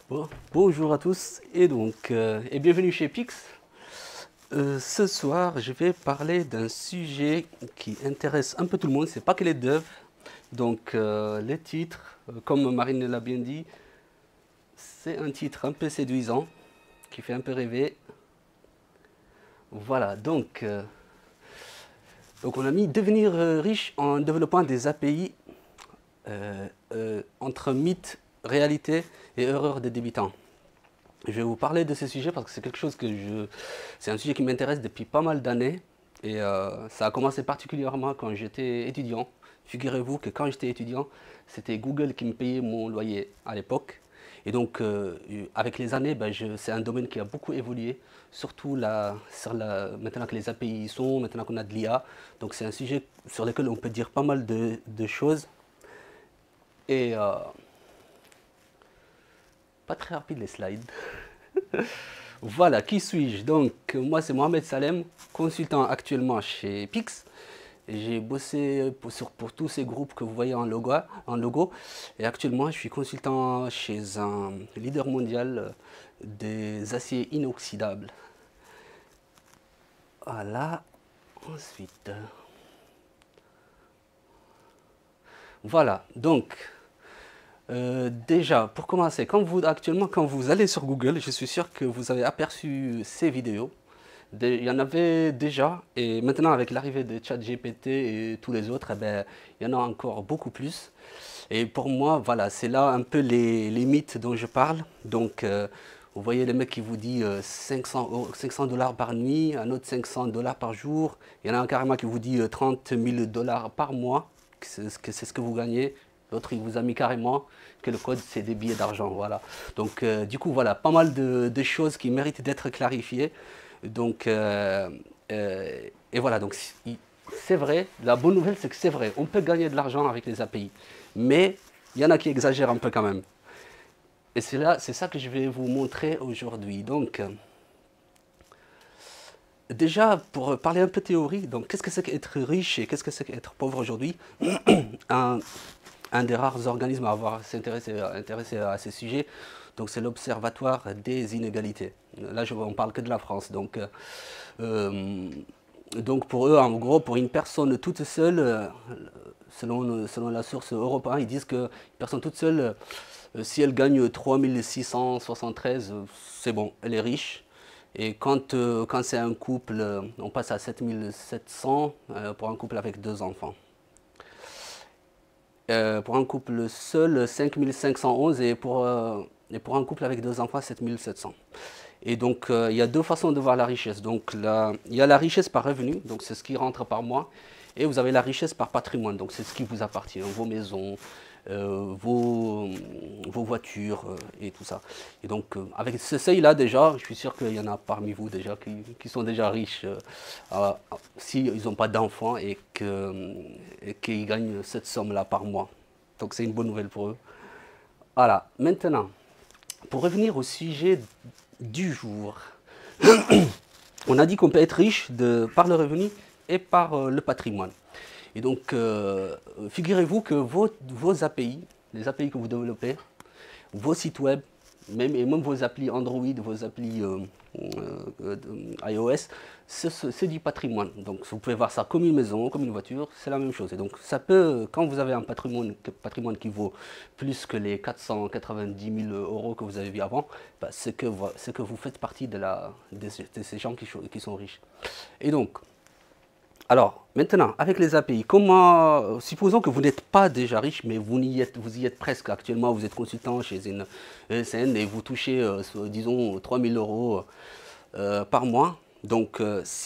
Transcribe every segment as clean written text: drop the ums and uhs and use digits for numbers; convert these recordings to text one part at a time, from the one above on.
Bon, bonjour à tous et bienvenue chez Pix. Ce soir, je vais parler d'un sujet qui intéresse un peu tout le monde, c'est pas que les devs. Les titres, comme Marine l'a bien dit, c'est un titre un peu séduisant, qui fait un peu rêver. Voilà, donc on a mis devenir riche en développant des API entre mythe, réalité et erreur des débutants. Je vais vous parler de ce sujet parce que c'est quelque chose c'est un sujet qui m'intéresse depuis pas mal d'années et ça a commencé particulièrement quand j'étais étudiant. Figurez-vous que quand j'étais étudiant, c'était Google qui me payait mon loyer à l'époque. Et donc, avec les années, c'est un domaine qui a beaucoup évolué, surtout maintenant que les API y sont, maintenant qu'on a de l'IA. Donc, c'est un sujet sur lequel on peut dire pas mal de choses. Et pas très rapide les slides. Voilà, qui suis-je? Donc, moi, c'est Mohamed Salem, consultant actuellement chez Pix. J'ai bossé pour tous ces groupes que vous voyez en logo. Et actuellement, je suis consultant chez un leader mondial des aciers inoxydables. Voilà, ensuite. Voilà, donc, déjà, pour commencer, actuellement, quand vous allez sur Google, je suis sûr que vous avez aperçu ces vidéos. Il y en avait déjà, et maintenant avec l'arrivée de ChatGPT et tous les autres, eh ben, il y en a encore beaucoup plus. Et pour moi, voilà, c'est là un peu les mythes dont je parle. Vous voyez le mec qui vous dit 500 dollars par nuit, un autre 500 dollars par jour. Il y en a un carrément qui vous dit 30 000 dollars par mois, c'est ce que vous gagnez. L'autre, il vous a mis carrément que le code, c'est des billets d'argent. Voilà. Du coup, voilà, pas mal de choses qui méritent d'être clarifiées. Donc, euh, euh, et voilà, donc c'est vrai, la bonne nouvelle c'est que c'est vrai, on peut gagner de l'argent avec les API, mais il y en a qui exagèrent un peu quand même. Et c'est ça que je vais vous montrer aujourd'hui. Déjà, pour parler un peu théorie, donc qu'est-ce que c'est qu'être riche et qu'est-ce que c'est qu'être pauvre aujourd'hui? un, un des rares organismes à avoir intéressé à ces sujets, donc c'est l'Observatoire des inégalités. Là, on parle que de la France. Euh, donc pour eux, en gros, pour une personne toute seule, selon la source européenne, ils disent qu'une personne toute seule, si elle gagne 3673, c'est bon, elle est riche. Et quand c'est un couple, on passe à 7700 pour un couple avec deux enfants. Pour un couple seul, 5511 et pour un couple avec deux enfants, 7700. Et donc, il y a deux façons de voir la richesse. Donc, là, il y a la richesse par revenu, donc c'est ce qui rentre par mois, et vous avez la richesse par patrimoine, donc c'est ce qui vous appartient, vos maisons, vos voitures et tout ça. Et donc, avec ce seuil-là, déjà, je suis sûr qu'il y en a parmi vous déjà qui sont déjà riches s'ils n'ont pas d'enfants et qu'ils gagnent cette somme-là par mois. Donc, c'est une bonne nouvelle pour eux. Voilà, maintenant, pour revenir au sujet du jour. On a dit qu'on peut être riche par le revenu et par le patrimoine. Et donc, figurez-vous que vos API, les API que vous développez, vos sites web, même vos applis Android, vos applis iOS, c'est du patrimoine. Donc vous pouvez voir ça comme une maison, comme une voiture, c'est la même chose. Et donc ça peut, quand vous avez un patrimoine qui vaut plus que les 490 000 euros que vous avez vu avant, c'est que vous faites partie de ces gens qui sont riches. Et donc, alors, maintenant, avec les API, supposons que vous n'êtes pas déjà riche, mais vous y êtes presque. Actuellement, vous êtes consultant chez une ESN et vous touchez, disons, 3 000 euros par mois. Donc,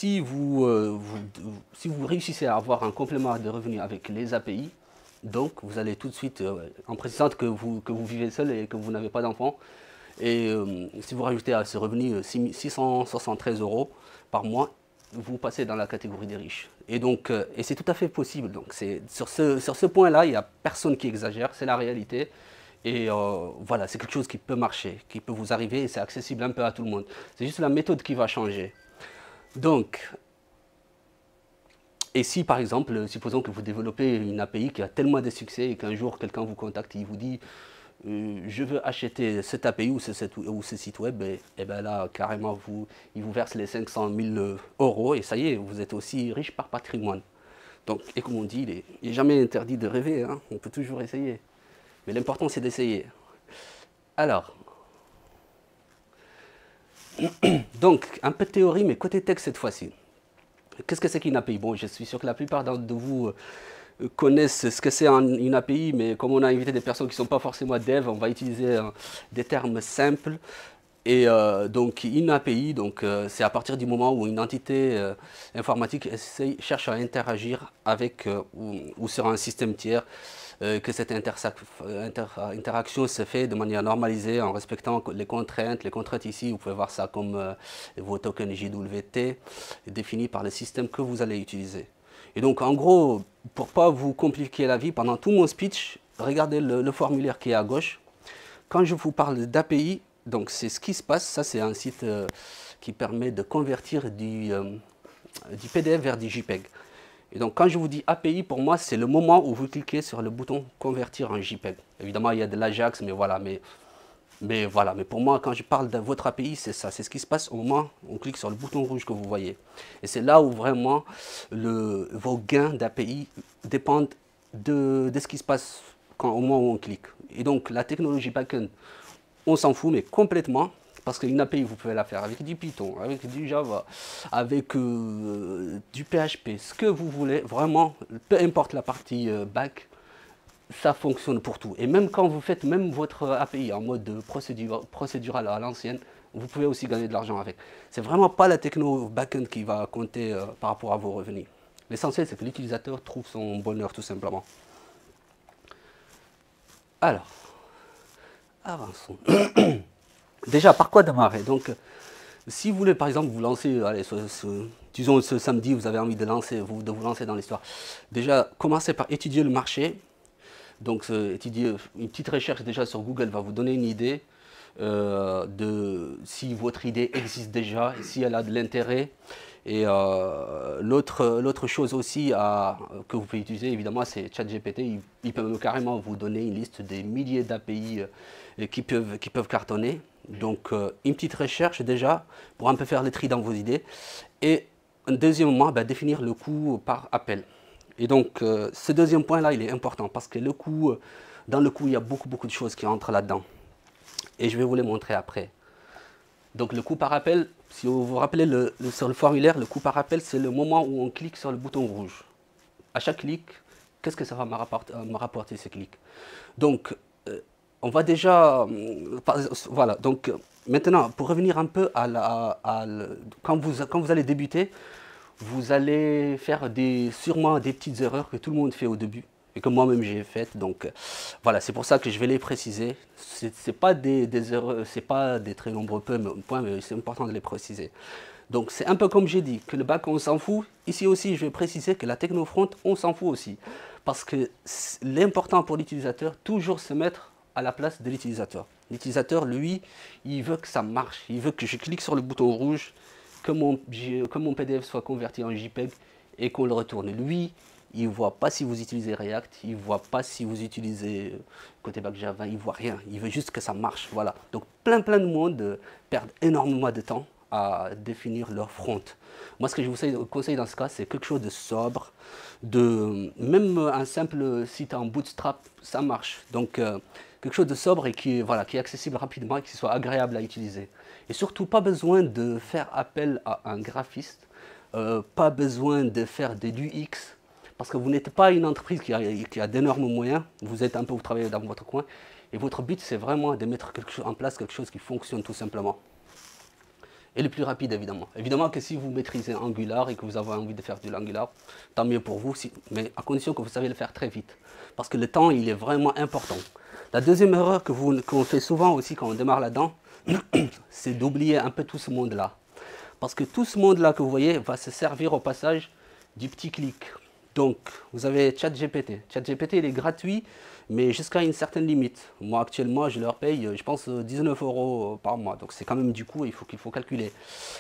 si vous réussissez à avoir un complément de revenus avec les API, donc vous allez tout de suite, en précisant que vous vivez seul et que vous n'avez pas d'enfant, et si vous rajoutez à ce revenu 673 euros par mois, vous passez dans la catégorie des riches. Et c'est tout à fait possible. Donc sur ce point-là, il n'y a personne qui exagère, c'est la réalité. Et voilà, c'est quelque chose qui peut marcher, qui peut vous arriver et c'est accessible un peu à tout le monde. C'est juste la méthode qui va changer. Donc, et si par exemple, supposons que vous développez une API qui a tellement de succès et qu'un jour quelqu'un vous contacte et il vous dit je veux acheter cette API ou ce site web, et ben là, carrément, il vous verse les 500 000 euros et ça y est, vous êtes aussi riche par patrimoine. Donc, et comme on dit, il n'est jamais interdit de rêver, hein, on peut toujours essayer. Mais l'important, c'est d'essayer. Alors, donc, un peu de théorie, mais côté texte cette fois-ci. Qu'est-ce que c'est qu'une API? Bon, je suis sûr que la plupart de vous connaissent ce que c'est une API, mais comme on a invité des personnes qui ne sont pas forcément dev, on va utiliser des termes simples. Et donc une API, c'est à partir du moment où une entité informatique cherche à interagir avec ou sur un système tiers, que cette interaction se fait de manière normalisée en respectant les contraintes. Les contraintes ici, vous pouvez voir ça comme vos tokens JWT définis par le système que vous allez utiliser. Et donc en gros, pour ne pas vous compliquer la vie, pendant tout mon speech, regardez le formulaire qui est à gauche. Quand je vous parle d'API, donc c'est ce qui se passe, ça c'est un site qui permet de convertir du PDF vers du JPEG. Et donc quand je vous dis API, pour moi c'est le moment où vous cliquez sur le bouton convertir en JPEG. Évidemment il y a de l'Ajax, mais voilà, mais pour moi quand je parle de votre API, c'est ça, c'est ce qui se passe au moment où on clique sur le bouton rouge que vous voyez. Et c'est là où vraiment vos gains d'API dépendent de ce qui se passe au moment où on clique. Et donc la technologie backend, on s'en fout, mais complètement, parce qu'une API, vous pouvez la faire avec du Python, avec du Java, avec du PHP, ce que vous voulez, vraiment, peu importe la partie back, ça fonctionne pour tout. Et même quand vous faites même votre API en mode procédural à l'ancienne, vous pouvez aussi gagner de l'argent avec. C'est vraiment pas la techno backend qui va compter par rapport à vos revenus. L'essentiel, c'est que l'utilisateur trouve son bonheur, tout simplement. Alors, avançons. Déjà, par quoi démarrer? Donc, si vous voulez, par exemple, vous lancer, allez, disons ce samedi, vous avez envie de vous lancer dans l'histoire. Déjà, commencez par étudier le marché. Donc, étudier une petite recherche déjà sur Google va vous donner une idée de si votre idée existe déjà, si elle a de l'intérêt. Et l'autre chose aussi que vous pouvez utiliser, évidemment, c'est ChatGPT. Il peut même carrément vous donner une liste des milliers d'API qui peuvent cartonner. Donc, une petite recherche déjà pour un peu faire le tri dans vos idées. Et deuxièmement, définir le coût par appel. Et donc, ce deuxième point-là, il est important parce que le coût, dans le coût, il y a beaucoup de choses qui entrent là-dedans. Et je vais vous les montrer après. Donc le coût par appel, si vous vous rappelez sur le formulaire, le coût par appel, c'est le moment où on clique sur le bouton rouge. À chaque clic, qu'est-ce que ça va me rapporter ce clic? Donc, on va déjà... voilà, donc maintenant, pour revenir un peu quand vous allez débuter, vous allez faire sûrement des petites erreurs que tout le monde fait au début. Et que moi-même j'ai faites, donc voilà, c'est pour ça que je vais les préciser. C'est pas des erreurs, c'est pas des très nombreux points, mais c'est important de les préciser. Donc c'est un peu comme j'ai dit, que le back on s'en fout. Ici aussi, je vais préciser que la technofront, on s'en fout aussi. Parce que l'important pour l'utilisateur, toujours se mettre à la place de l'utilisateur. L'utilisateur, lui, il veut que ça marche. Il veut que je clique sur le bouton rouge, que mon PDF soit converti en JPEG et qu'on le retourne. Lui, il ne voit pas si vous utilisez React, il ne voit pas si vous utilisez côté back Java, il ne voit rien. Il veut juste que ça marche. Voilà. Donc plein de monde perdent énormément de temps à définir leur front. Moi, ce que je vous conseille dans ce cas, c'est quelque chose de sobre. Même un simple site en bootstrap, ça marche. Donc quelque chose de sobre et qui est accessible rapidement et qui soit agréable à utiliser. Et surtout, pas besoin de faire appel à un graphiste, pas besoin de faire des UX. Parce que vous n'êtes pas une entreprise qui a d'énormes moyens, vous travaillez dans votre coin, et votre but c'est vraiment de mettre en place quelque chose qui fonctionne tout simplement. Et le plus rapide évidemment. Évidemment que si vous maîtrisez Angular et que vous avez envie de faire du Angular, tant mieux pour vous, mais à condition que vous savez le faire très vite. Parce que le temps il est vraiment important. La deuxième erreur qu'on fait souvent aussi quand on démarre là-dedans, c'est d'oublier un peu tout ce monde-là. Parce que tout ce monde-là que vous voyez va se servir au passage du petit clic. Donc, vous avez ChatGPT. ChatGPT, il est gratuit, mais jusqu'à une certaine limite. Moi, actuellement, je leur paye, je pense, 19 € par mois. Donc, c'est quand même du coup, qu'il faut calculer.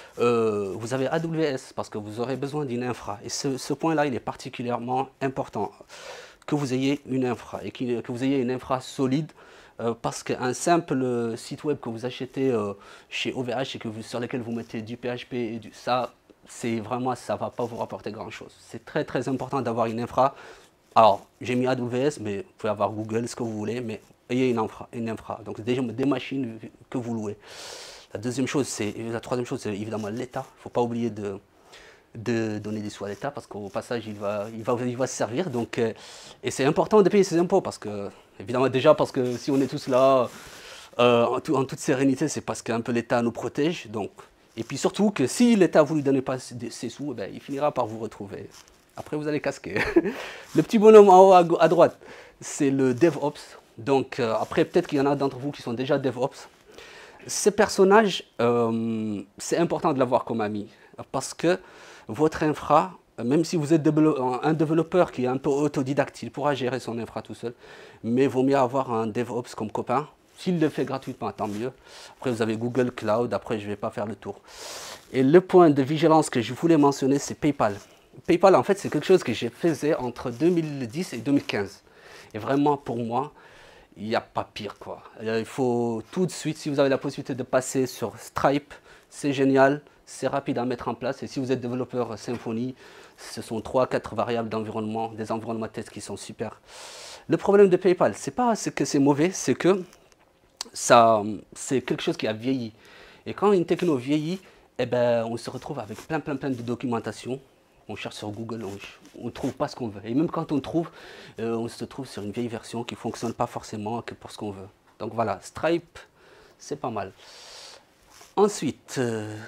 Vous avez AWS, parce que vous aurez besoin d'une infra. Et ce point-là, il est particulièrement important. Que vous ayez une infra, et que vous ayez une infra solide, parce qu'un simple site web que vous achetez chez OVH et sur lequel vous mettez du PHP et ça, c'est vraiment, ça ne va pas vous rapporter grand-chose. C'est très très important d'avoir une infra. Alors, j'ai mis AWS, mais vous pouvez avoir Google, ce que vous voulez, mais ayez une infra. Donc, des machines que vous louez. La troisième chose, c'est évidemment l'État. Il ne faut pas oublier de donner des sous à l'État parce qu'au passage, il va se servir. Donc, et c'est important de payer ses impôts parce que, évidemment, déjà parce que si on est tous là en toute sérénité, c'est parce qu'un peu l'État nous protège. Donc, et puis surtout que si l'État ne vous lui donne pas ses sous, eh ben, il finira par vous retrouver. Après, vous allez casquer. Le petit bonhomme en haut à droite, c'est le DevOps. Donc, après, peut-être qu'il y en a d'entre vous qui sont déjà DevOps. Ces personnages, c'est important de l'avoir comme ami parce que votre infra, même si vous êtes un développeur qui est un peu autodidacte, il pourra gérer son infra tout seul, mais il vaut mieux avoir un DevOps comme copain. S'il le fait gratuitement, tant mieux. Après, vous avez Google Cloud, après, je ne vais pas faire le tour. Et le point de vigilance que je voulais mentionner, c'est PayPal. PayPal, en fait, c'est quelque chose que j'ai fait entre 2010 et 2015. Et vraiment, pour moi, il n'y a pas pire, quoi. Il faut tout de suite, si vous avez la possibilité de passer sur Stripe, c'est génial, c'est rapide à mettre en place. Et si vous êtes développeur Symfony, ce sont 3-4 variables d'environnement, des environnements de test qui sont super. Le problème de PayPal, c'est pas que c'est mauvais, c'est que c'est quelque chose qui a vieilli. Et quand une techno vieillit, eh ben, on se retrouve avec plein de documentation. On cherche sur Google, on ne trouve pas ce qu'on veut. Et même quand on trouve, on se trouve sur une vieille version qui ne fonctionne pas forcément que pour ce qu'on veut. Donc voilà, Stripe, c'est pas mal. Ensuite,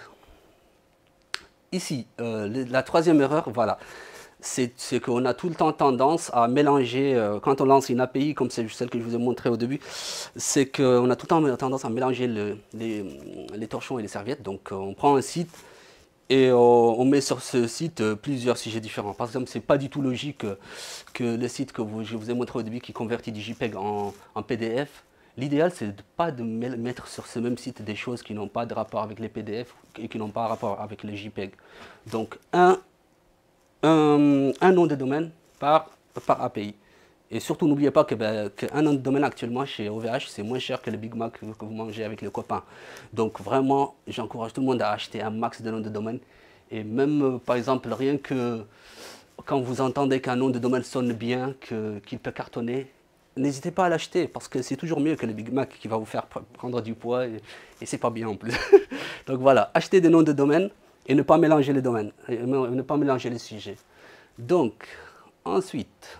ici, la troisième erreur, voilà, c'est qu'on a tout le temps tendance à mélanger, quand on lance une API, comme c'est celle que je vous ai montrée au début, c'est qu'on a tout le temps tendance à mélanger les torchons et les serviettes. Donc on prend un site, et on met sur ce site plusieurs sujets différents. Par exemple, ce n'est pas du tout logique que le site que je vous ai montré au début qui convertit du JPEG en PDF. L'idéal, c'est de ne pas mettre sur ce même site des choses qui n'ont pas de rapport avec les PDF et qui n'ont pas de rapport avec les JPEG. Donc, un nom de domaine par API. Et surtout, n'oubliez pas qu'un nom de domaine actuellement chez OVH, c'est moins cher que le Big Mac que vous mangez avec les copains. Donc vraiment, j'encourage tout le monde à acheter un max de noms de domaine. Et même, par exemple, rien que quand vous entendez qu'un nom de domaine sonne bien, qu'il peut cartonner, n'hésitez pas à l'acheter parce que c'est toujours mieux que le Big Mac qui va vous faire prendre du poids et c'est pas bien en plus. Donc voilà, achetez des noms de domaine et ne pas mélanger les domaines, et ne pas mélanger les sujets. Donc, ensuite...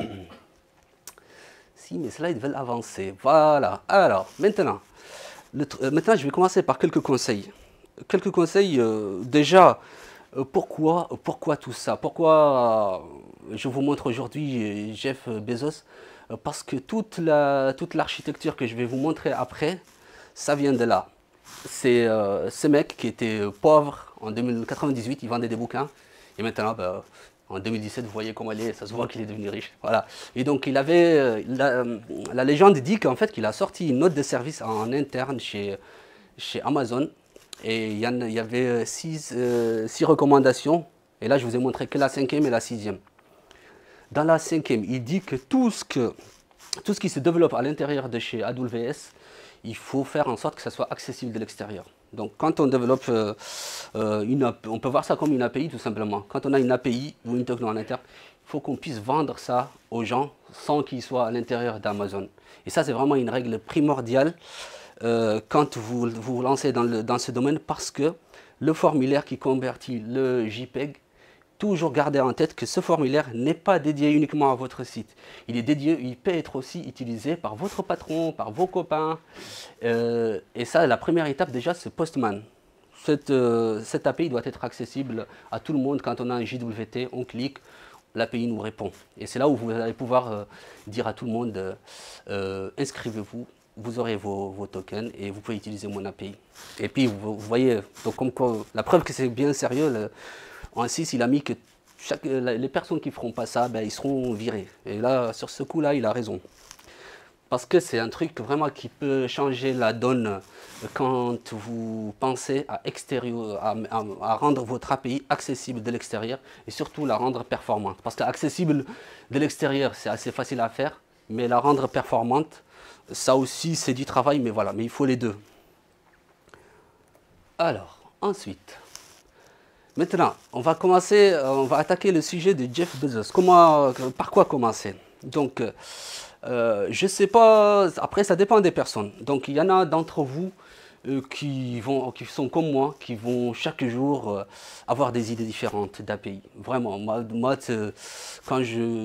Si mes slides veulent avancer, voilà. Alors, maintenant, je vais commencer par quelques conseils. Quelques conseils, déjà, pourquoi tout ça? Pourquoi je vous montre aujourd'hui Jeff Bezos? Parce que toute l'architecture que je vais vous montrer après, ça vient de là. C'est ce mec qui était pauvre en 1998, il vendait des bouquins, et maintenant, bah, en 2017, vous voyez comment il est, ça se voit qu'il est devenu riche. Voilà. Et donc, il avait, la légende dit qu'en fait, qu'il a sorti une note de service en interne chez Amazon. Et il y avait 6 recommandations. Et là, je vous ai montré que la 5e et la 6e. Dans la 5e, il dit que tout ce qui se développe à l'intérieur de chez AWS, il faut faire en sorte que ça soit accessible de l'extérieur. Donc quand on développe on peut voir ça comme une API tout simplement. Quand on a une API ou une techno en interne, il faut qu'on puisse vendre ça aux gens sans qu'ils soient à l'intérieur d'Amazon. Et ça, c'est vraiment une règle primordiale quand vous vous lancez dans ce domaine parce que le formulaire qui convertit le JPEG, toujours garder en tête que ce formulaire n'est pas dédié uniquement à votre site. Il est dédié, il peut être aussi utilisé par votre patron, par vos copains. Et ça, la première étape déjà, c'est Postman. Cette API doit être accessible à tout le monde. Quand on a un JWT, on clique, l'API nous répond. Et c'est là où vous allez pouvoir dire à tout le monde, inscrivez-vous, vous aurez vos tokens et vous pouvez utiliser mon API. Et puis, vous voyez, donc comme quoi, la preuve que c'est bien sérieux, en 6, il a mis que les personnes qui ne feront pas ça, ben, ils seront virés. Et là, sur ce coup-là, il a raison. Parce que c'est un truc vraiment qui peut changer la donne quand vous pensez à rendre votre API accessible de l'extérieur et surtout la rendre performante. Parce qu'accessible de l'extérieur, c'est assez facile à faire, mais la rendre performante, Ça aussi, c'est du travail, mais voilà, mais il faut les deux. Alors, ensuite, maintenant, on va commencer, on va attaquer le sujet de Jeff Bezos. Par quoi commencer? Donc, je ne sais pas, après ça dépend des personnes. Donc il y en a d'entre vous qui sont comme moi, qui vont chaque jour avoir des idées différentes d'API. Vraiment, moi quand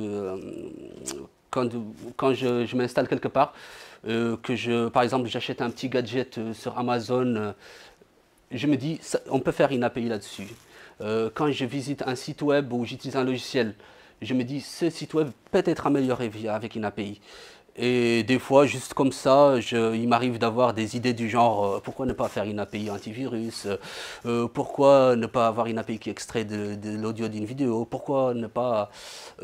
quand, je m'installe quelque part, par exemple j'achète un petit gadget sur Amazon, je me dis on peut faire une API là-dessus. Quand je visite un site web ou j'utilise un logiciel, je me dis ce site web peut être amélioré avec une API. Et des fois, juste comme ça, il m'arrive d'avoir des idées du genre pourquoi ne pas faire une API antivirus, pourquoi ne pas avoir une API qui extrait de l'audio d'une vidéo, pourquoi ne pas...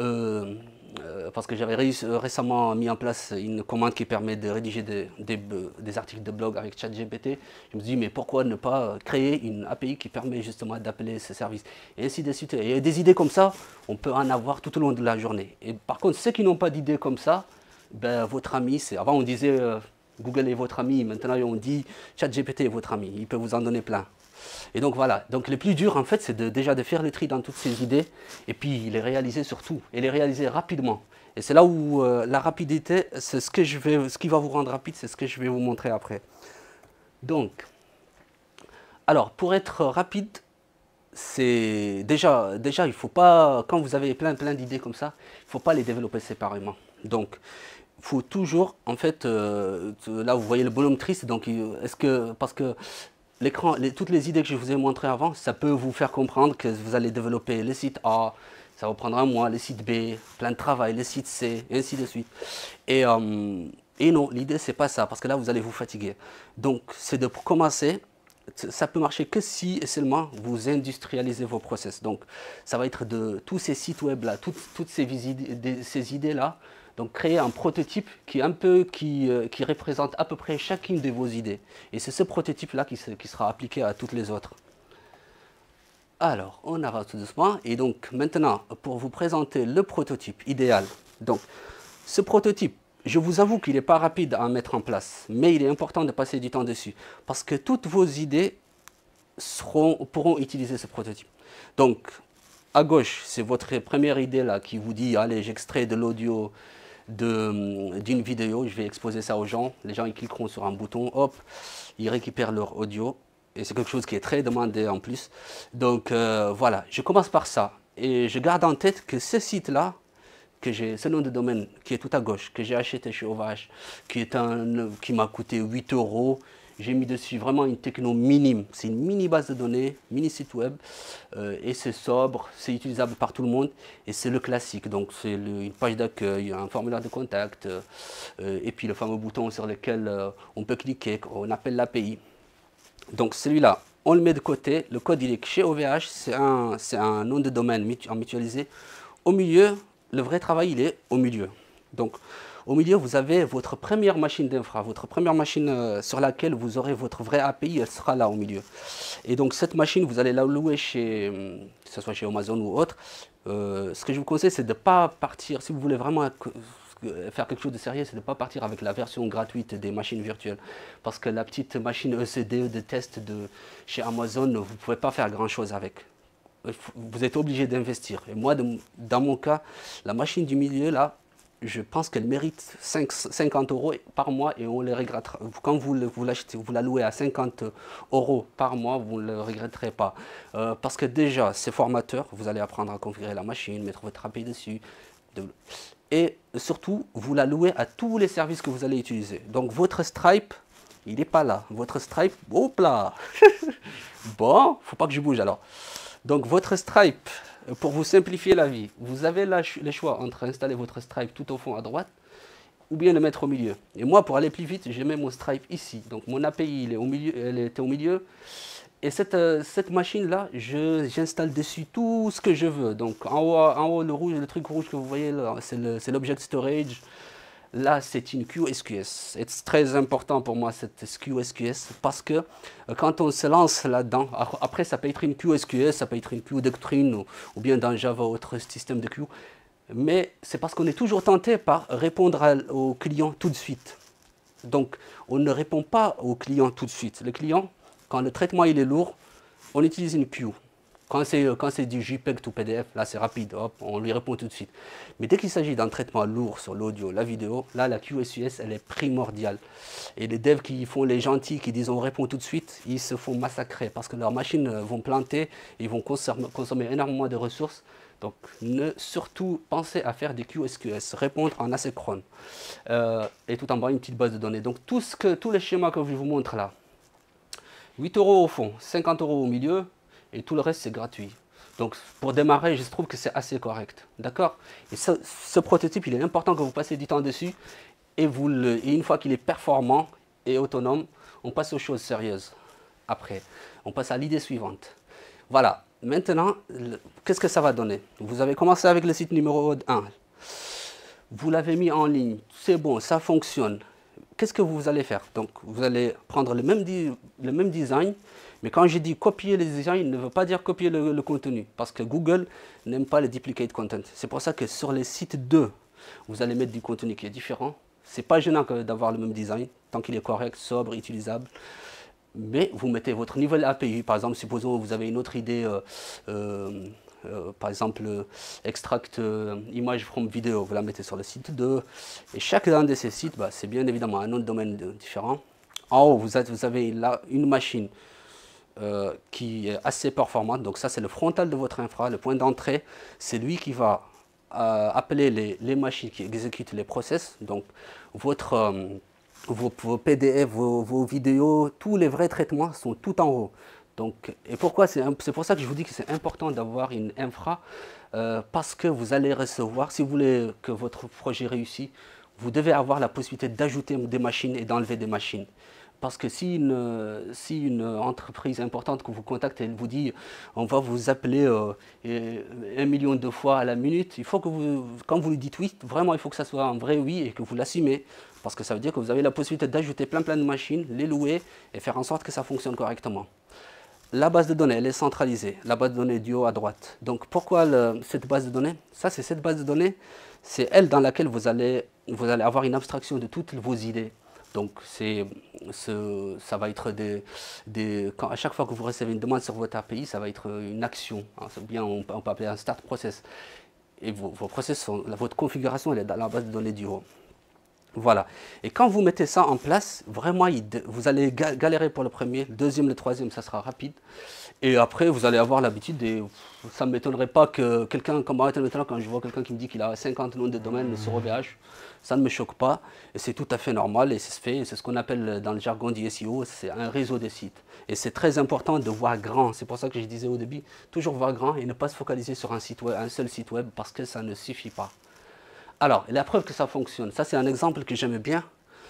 parce que j'avais récemment mis en place une commande qui permet de rédiger des articles de blog avec ChatGPT. Je me dis mais pourquoi ne pas créer une API qui permet justement d'appeler ce service, et ainsi de suite. Et des idées comme ça, on peut en avoir tout au long de la journée. Et par contre, ceux qui n'ont pas d'idées comme ça, ben, votre ami, avant on disait Google est votre ami, maintenant on dit ChatGPT est votre ami, il peut vous en donner plein. Et donc voilà, donc le plus dur en fait c'est déjà de faire le tri dans toutes ces idées et puis les réaliser surtout, et les réaliser rapidement. Et c'est là où la rapidité, c'est ce qui va vous rendre rapide, c'est ce que je vais vous montrer après. Donc, alors pour être rapide, c'est déjà il faut pas, quand vous avez plein d'idées comme ça, il ne faut pas les développer séparément. Donc il faut toujours, en fait, là vous voyez le bonhomme triste, donc parce que l'écran, toutes les idées que je vous ai montrées avant, ça peut vous faire comprendre que vous allez développer le site A, ça va prendre un mois, le site B, plein de travail, le site C, et ainsi de suite. Et non, l'idée c'est pas ça, parce que là vous allez vous fatiguer. Donc c'est de commencer. Ça peut marcher que si et seulement vous industrialisez vos process. Donc ça va être de tous ces sites web là, toutes ces idées là. Donc créer un prototype qui représente à peu près chacune de vos idées. Et c'est ce prototype là qui sera appliqué à toutes les autres. Alors, on avance tout doucement. Et donc maintenant, pour vous présenter le prototype idéal. Donc ce prototype, je vous avoue qu'il n'est pas rapide à mettre en place, mais il est important de passer du temps dessus, parce que toutes vos idées pourront utiliser ce prototype. Donc, à gauche, c'est votre première idée là qui vous dit, allez, j'extrais de l'audio d'une vidéo, je vais exposer ça aux gens, les gens ils cliqueront sur un bouton, hop, ils récupèrent leur audio, et c'est quelque chose qui est très demandé en plus. Donc voilà, je commence par ça, et je garde en tête que ce site-là, ce nom de domaine qui est tout à gauche, que j'ai acheté chez OVH, qui m'a coûté 8 euros. J'ai mis dessus vraiment une techno minime. C'est une mini base de données, mini site web. Et c'est sobre, c'est utilisable par tout le monde. Et c'est le classique. Donc c'est une page d'accueil, un formulaire de contact. Et puis le fameux bouton sur lequel on peut cliquer, on appelle l'API. Donc celui-là, on le met de côté. Le code il est chez OVH. C'est un nom de domaine en mutualisé. Au milieu, le vrai travail, il est au milieu. Donc, au milieu, vous avez votre première machine d'infra, votre première machine sur laquelle vous aurez votre vraie API, elle sera là au milieu. Et donc, cette machine, vous allez la louer que ce soit chez Amazon ou autre. Ce que je vous conseille, c'est de ne pas partir, si vous voulez vraiment faire quelque chose de sérieux, c'est de ne pas partir avec la version gratuite des machines virtuelles. Parce que la petite machine ECD de test chez Amazon, vous ne pouvez pas faire grand-chose avec. Vous êtes obligé d'investir. Et moi, dans mon cas, la machine du milieu, là, je pense qu'elle mérite 50 euros par mois et on les regrettera. Quand vous l'achetez, vous la louez à 50 euros par mois, vous ne le regretterez pas. Parce que déjà, c'est formateur. Vous allez apprendre à configurer la machine, mettre votre API dessus. Et surtout, vous la louez à tous les services que vous allez utiliser. Donc, votre Stripe, il n'est pas là. Votre Stripe, hop là. Bon, faut pas que je bouge alors. Donc votre Stripe, pour vous simplifier la vie, vous avez le choix entre installer votre Stripe tout au fond à droite ou bien le mettre au milieu. Et moi, pour aller plus vite, je mets mon Stripe ici. Donc mon API, elle était au milieu. Et cette machine-là, j'installe dessus tout ce que je veux. Donc en haut le truc rouge que vous voyez là, c'est l'Object Storage. Là, c'est une QSQS. C'est très important pour moi, cette QSQS, parce que quand on se lance là-dedans, après, ça peut être une QSQS, ça peut être une Q Doctrine, ou bien dans Java, autre système de Q. Mais c'est parce qu'on est toujours tenté par répondre aux clients tout de suite. Donc, on ne répond pas au client tout de suite. Le client, quand le traitement il est lourd, on utilise une queue. Quand c'est du JPEG ou PDF, là c'est rapide, hop, on lui répond tout de suite. Mais dès qu'il s'agit d'un traitement lourd sur l'audio, la vidéo, là la QoS elle est primordiale. Et les devs qui font les gentils, qui disent on répond tout de suite, ils se font massacrer parce que leurs machines vont planter, ils vont consommer énormément de ressources. Donc surtout pensez à faire des QoS, répondre en asynchrone. Et tout en bas une petite base de données. Donc tous les schémas que je vous montre là, 8 € au fond, 50 € au milieu, et tout le reste c'est gratuit. Donc pour démarrer, je trouve que c'est assez correct. D'accord? Et ce prototype, il est important que vous passiez du temps dessus. Et une fois qu'il est performant et autonome, on passe aux choses sérieuses. Après, on passe à l'idée suivante. Voilà. Maintenant, qu'est-ce que ça va donner? Vous avez commencé avec le site numéro 1. Vous l'avez mis en ligne. C'est bon, ça fonctionne. Qu'est-ce que vous allez faire? Donc, vous allez prendre le même design, mais quand je dis copier le design, il ne veut pas dire copier le contenu, parce que Google n'aime pas les duplicate content. C'est pour ça que sur les sites 2, vous allez mettre du contenu qui est différent. C'est pas gênant d'avoir le même design, tant qu'il est correct, sobre, utilisable. Mais vous mettez votre niveau API. Par exemple, supposons que vous avez une autre idée, par exemple, extract image from vidéo, vous la mettez sur le site 2. Et chacun de ces sites, c'est bien évidemment un nom de domaine différent. En haut, vous avez là une machine qui est assez performante. Donc ça, c'est le frontal de votre infra, le point d'entrée. C'est lui qui va appeler les machines qui exécutent les process. Donc vos PDF, vos vidéos, tous les vrais traitements sont tout en haut. Donc, et pourquoi c'est pour ça que je vous dis que c'est important d'avoir une infra, parce que vous allez recevoir, si vous voulez que votre projet réussisse, vous devez avoir la possibilité d'ajouter des machines et d'enlever des machines. Parce que si une entreprise importante que vous contactez, elle vous dit on va vous appeler 1 million de fois à la minute, il faut que quand vous lui dites oui, vraiment il faut que ça soit un vrai oui et que vous l'assumez. Parce que ça veut dire que vous avez la possibilité d'ajouter plein de machines, les louer et faire en sorte que ça fonctionne correctement. La base de données, elle est centralisée. La base de données du haut à droite. Donc pourquoi cette base de données? Ça, c'est cette base de données, c'est elle dans laquelle vous allez avoir une abstraction de toutes vos idées. Donc ça va être à chaque fois que vous recevez une demande sur votre API, ça va être une action. Hein, bien, on peut appeler un start process. Et vos process, votre configuration, elle est dans la base de données du haut. Voilà. Et quand vous mettez ça en place, vraiment, vous allez galérer pour le premier, le deuxième, le troisième, ça sera rapide. Et après, vous allez avoir l'habitude, et ça ne m'étonnerait pas que quelqu'un, comme moi maintenant, quand je vois quelqu'un qui me dit qu'il a 50 noms de domaine sur OVH, ça ne me choque pas. Et c'est tout à fait normal, et c'est ce qu'on appelle dans le jargon du SEO, c'est un réseau de sites. Et c'est très important de voir grand. C'est pour ça que je disais au début, toujours voir grand et ne pas se focaliser sur un seul site web, parce que ça ne suffit pas. Alors, la preuve que ça fonctionne, ça c'est un exemple que j'aime bien.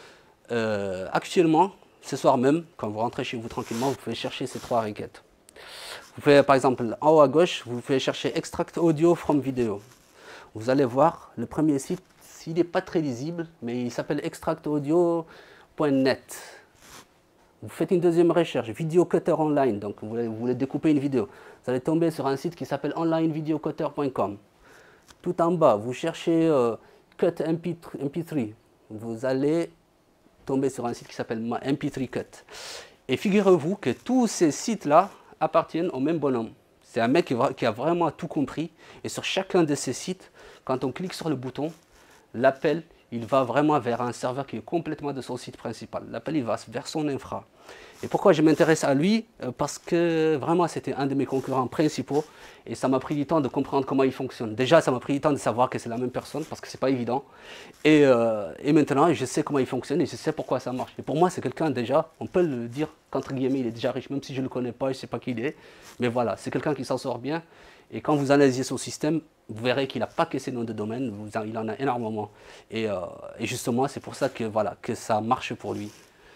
Actuellement, ce soir même, quand vous rentrez chez vous tranquillement, vous pouvez chercher ces 3 requêtes. Vous pouvez, par exemple, en haut à gauche, vous pouvez chercher extract audio from video. Vous allez voir, le premier site, il n'est pas très lisible, mais il s'appelle extractaudio.net. Vous faites une deuxième recherche, Video Cutter Online, donc vous voulez découper une vidéo. Vous allez tomber sur un site qui s'appelle onlinevideocutter.com. Tout en bas, vous cherchez Cut MP3. Vous allez tomber sur un site qui s'appelle MP3 Cut. Et figurez-vous que tous ces sites-là appartiennent au même bonhomme. C'est un mec qui a vraiment tout compris. Et sur chacun de ces sites, quand on clique sur le bouton, l'appel, il va vraiment vers un serveur qui est complètement de son site principal. L'appel, il va vers son infra. Et pourquoi je m'intéresse à lui? Parce que vraiment, c'était un de mes concurrents principaux. Et ça m'a pris du temps de comprendre comment il fonctionne. Déjà, ça m'a pris du temps de savoir que c'est la même personne, parce que c'est pas évident. Et maintenant, je sais comment il fonctionne et je sais pourquoi ça marche. Et pour moi, c'est quelqu'un déjà, on peut le dire qu'entre guillemets, il est déjà riche, même si je ne le connais pas, je ne sais pas qui il est. Mais voilà, c'est quelqu'un qui s'en sort bien. Et quand vous analysez son système, vous verrez qu'il n'a pas que ses noms de domaine, il en a énormément. Et justement, c'est pour ça que, voilà, que ça marche pour lui.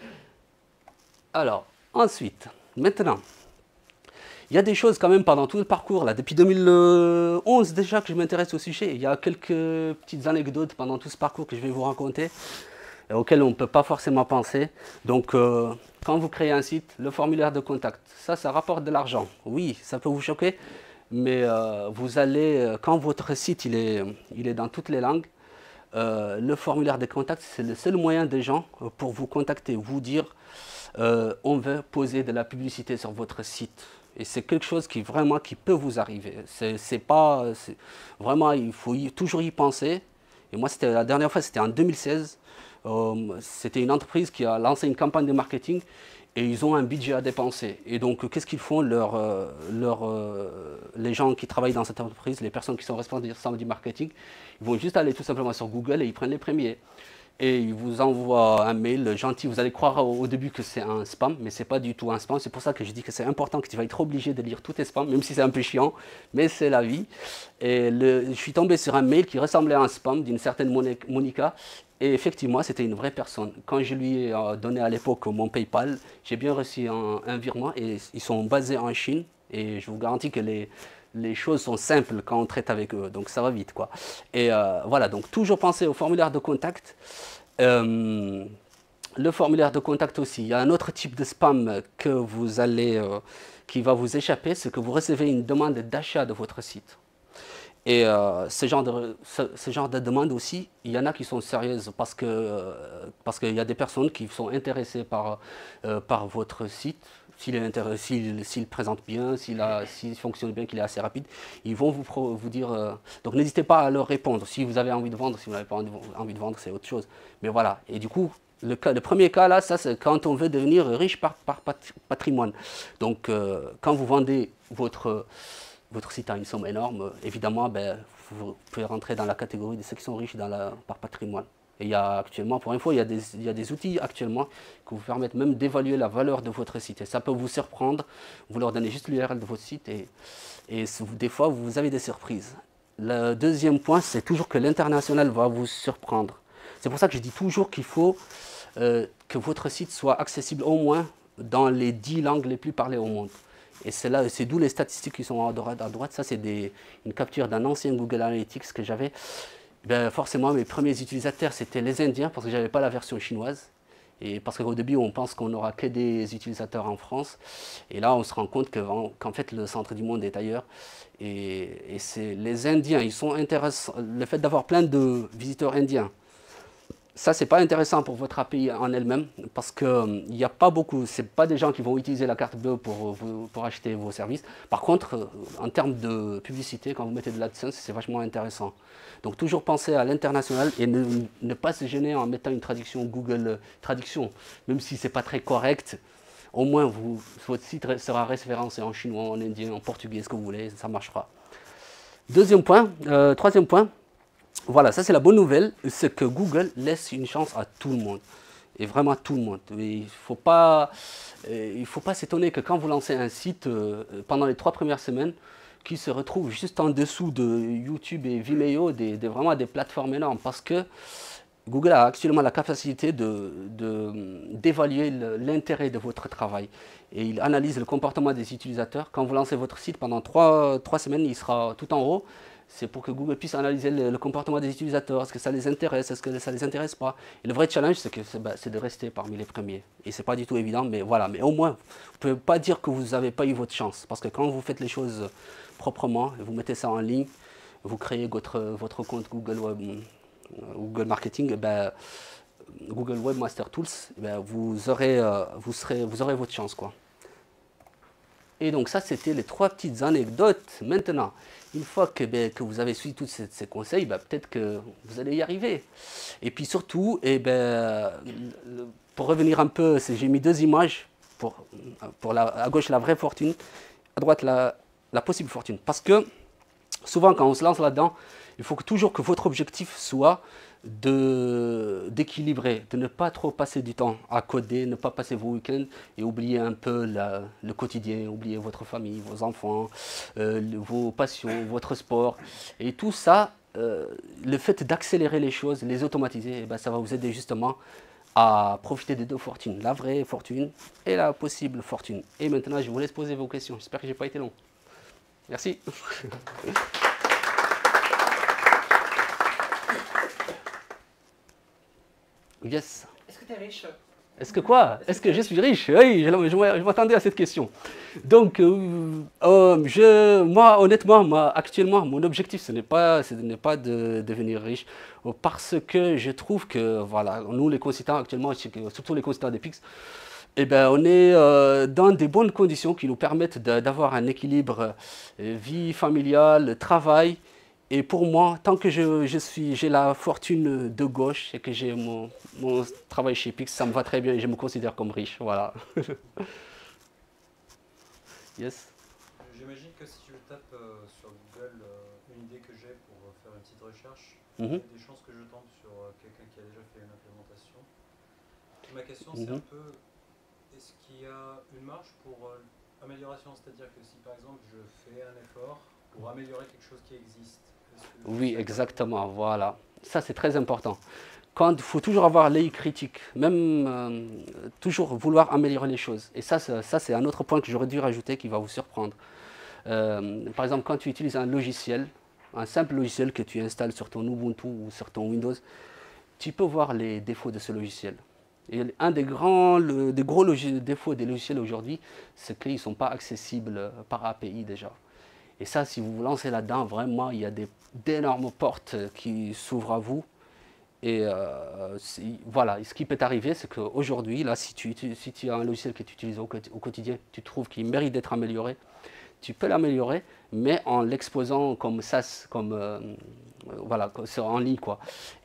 Alors, ensuite, maintenant, il y a des choses quand même pendant tout le parcours, là, depuis 2011 déjà que je m'intéresse au sujet. Il y a quelques petites anecdotes pendant tout ce parcours que je vais vous raconter, auxquelles on ne peut pas forcément penser. Donc, quand vous créez un site, le formulaire de contact, ça rapporte de l'argent. Oui, ça peut vous choquer, mais vous allez, quand votre site il est dans toutes les langues, le formulaire de contact, c'est le seul moyen des gens pour vous contacter, vous dire on veut poser de la publicité sur votre site. Et c'est quelque chose qui vraiment qui peut vous arriver. Vraiment, il faut toujours y penser. Et moi, c'était la dernière fois, c'était en 2016. C'était une entreprise qui a lancé une campagne de marketing et ils ont un budget à dépenser. Et donc, qu'est-ce qu'ils font les gens qui travaillent dans cette entreprise, les personnes qui sont responsables du marketing, ils vont juste aller tout simplement sur Google et ils prennent les premiers. Et il vous envoie un mail gentil. Vous allez croire au début que c'est un spam, mais ce n'est pas du tout un spam. C'est pour ça que je dis que c'est important, que tu vas être obligé de lire tous tes spams, même si c'est un peu chiant, mais c'est la vie. Et je suis tombé sur un mail qui ressemblait à un spam d'une certaine Monica. Et effectivement, c'était une vraie personne. Quand je lui ai donné à l'époque mon PayPal, j'ai bien reçu un virement et ils sont basés en Chine. Et je vous garantis que les choses sont simples quand on traite avec eux, donc ça va vite, quoi. Et voilà, donc toujours penser au formulaire de contact. Le formulaire de contact aussi, il y a un autre type de spam que qui va vous échapper, c'est que vous recevez une demande d'achat de votre site. Et ce genre de demande aussi, il y en a qui sont sérieuses parce qu'il y a des personnes qui sont intéressées par votre site. S'il présente bien, s'il fonctionne bien, qu'il est assez rapide, ils vont vous dire... donc n'hésitez pas à leur répondre. Si vous avez envie de vendre, si vous n'avez pas envie de vendre, c'est autre chose. Mais voilà. Et du coup, le premier cas là, ça c'est quand on veut devenir riche par patrimoine. Donc quand vous vendez votre site à une somme énorme, évidemment, vous pouvez rentrer dans la catégorie de ceux qui sont riches par patrimoine. Et il y a actuellement, pour info, il y a des outils actuellement qui vous permettent même d'évaluer la valeur de votre site. Et ça peut vous surprendre, vous leur donnez juste l'URL de votre site et des fois, vous avez des surprises. Le deuxième point, c'est toujours que l'international va vous surprendre. C'est pour ça que je dis toujours qu'il faut que votre site soit accessible au moins dans les 10 langues les plus parlées au monde. Et c'est d'où les statistiques qui sont à droite. Ça, c'est une capture d'un ancien Google Analytics que j'avais. Forcément, mes premiers utilisateurs, c'était les Indiens, parce que je n'avais pas la version chinoise. Et parce qu'au début, on pense qu'on n'aura que des utilisateurs en France. Et là, on se rend compte qu'en fait, le centre du monde est ailleurs. Et c'est les Indiens, ils sont intéressants. Le fait d'avoir plein de visiteurs indiens, ça, c'est pas intéressant pour votre API en elle-même, parce qu'il n'y a pas beaucoup, c'est pas des gens qui vont utiliser la carte bleue pour acheter vos services. Par contre, en termes de publicité, quand vous mettez de l'AdSense, c'est vachement intéressant. Donc toujours penser à l'international et ne pas se gêner en mettant une traduction Google Traduction, même si c'est pas très correct. Au moins, votre site sera référencé en chinois, en indien, en portugais, ce que vous voulez, ça marchera. Troisième point. Voilà, ça c'est la bonne nouvelle, c'est que Google laisse une chance à tout le monde. Et vraiment à tout le monde. Il ne faut pas s'étonner que quand vous lancez un site, pendant les 3 premières semaines, qui se retrouve juste en dessous de YouTube et Vimeo, vraiment des plateformes énormes. Parce que Google a actuellement la capacité d'évaluer l'intérêt de votre travail. Et il analyse le comportement des utilisateurs. Quand vous lancez votre site, pendant 3 semaines, il sera tout en haut. C'est pour que Google puisse analyser le comportement des utilisateurs. Est-ce que ça les intéresse? Est-ce que ça ne les intéresse pas? Et le vrai challenge, c'est de rester parmi les premiers. Et ce n'est pas du tout évident, mais voilà. Mais au moins, vous ne pouvez pas dire que vous n'avez pas eu votre chance. Parce que quand vous faites les choses proprement, vous mettez ça en ligne, vous créez votre compte Google Marketing, Google Webmaster Tools, vous aurez votre chance, quoi. Et donc ça, c'était les 3 petites anecdotes. Maintenant, une fois que vous avez suivi tous ces conseils, peut-être que vous allez y arriver. Et puis surtout, pour revenir un peu, j'ai mis 2 images. À gauche, la vraie fortune, à droite, la possible fortune. Parce que souvent, quand on se lance là-dedans, il faut toujours que votre objectif soit d'équilibrer, de ne pas trop passer du temps à coder, ne pas passer vos week-ends et oublier un peu le quotidien, oublier votre famille, vos enfants, vos passions, votre sport. Et tout ça, le fait d'accélérer les choses, les automatiser, ça va vous aider justement à profiter des 2 fortunes, la vraie fortune et la possible fortune. Et maintenant, je vous laisse poser vos questions. J'espère que je n'ai pas été long. Merci. Yes. Est-ce que tu es riche? Est-ce que quoi? Est-ce que je suis riche? Oui, je m'attendais à cette question. Donc, moi, honnêtement, actuellement, mon objectif, ce n'est pas de devenir riche, parce que je trouve que, voilà, nous, les consultants actuellement, surtout les consultants d'Epix, eh ben, on est dans des bonnes conditions qui nous permettent d'avoir un équilibre vie familiale, travail. Et pour moi, tant que j'ai la fortune de gauche et que j'ai mon travail chez Pix, ça me va très bien et je me considère comme riche. Voilà. Yes. J'imagine que si je tape sur Google une idée que j'ai pour faire une petite recherche, il y Mhm, a des chances que je tombe sur quelqu'un qui a déjà fait une implémentation. Ma question c'est mhm. un peu, est-ce qu'il y a une marge pour amélioration? C'est-à-dire que si par exemple je fais un effort pour améliorer quelque chose qui existe, est-ce que je Oui, sais à quel exactement. moment? Voilà. Ça, c'est très important. Quand il faut toujours avoir l'œil critique, même toujours vouloir améliorer les choses. Et ça c'est un autre point que j'aurais dû rajouter qui va vous surprendre. Par exemple, quand tu utilises un logiciel, un simple logiciel que tu installes sur ton Ubuntu ou sur ton Windows, tu peux voir les défauts de ce logiciel. Et un des gros défauts des logiciels aujourd'hui, c'est qu'ils ne sont pas accessibles par API déjà. Et ça, si vous vous lancez là-dedans, vraiment, il y a d'énormes portes qui s'ouvrent à vous. Et voilà, ce qui peut t'arriver, c'est qu'aujourd'hui, là, si tu as un logiciel que tu utilises au quotidien, tu trouves qu'il mérite d'être amélioré, tu peux l'améliorer, mais en l'exposant comme SaaS, comme voilà, en ligne quoi.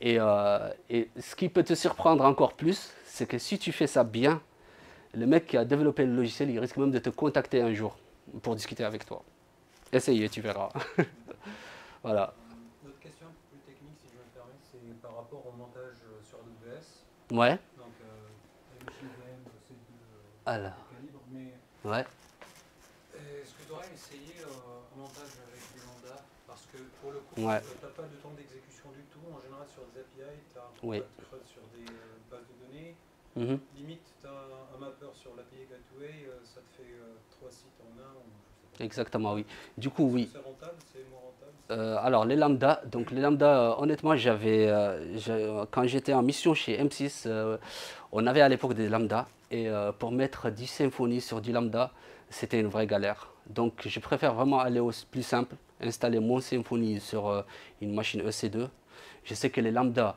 Et ce qui peut te surprendre encore plus, c'est que si tu fais ça bien, le mec qui a développé le logiciel, il risque même de te contacter un jour pour discuter avec toi. Essayez, tu verras. Voilà. Une autre question un peu plus technique, si je me permets, c'est par rapport au montage sur AWS. Ouais. Donc, les machines VM, c'est de Alors. calibre, mais Ouais. est-ce que tu aurais essayé un montage avec du lambda? Parce que pour le coup, Ouais. tu n'as pas de temps d'exécution du tout. En général, sur des API, tu as un Oui. contact code sur des bases de données. Mhm. Limite, tu as un mapper sur l'API Gateway, ça te fait 3 sites en un, ou je sais pas. Exactement, oui. Du coup, Est-ce que oui. c'est rentable? C'est moins rentable? Alors les lambda, honnêtement, quand j'étais en mission chez M6, on avait à l'époque des lambda et pour mettre 10 symphonies sur du lambda, c'était une vraie galère. Donc je préfère vraiment aller au plus simple, installer mon symphonie sur une machine EC2. Je sais que les lambda,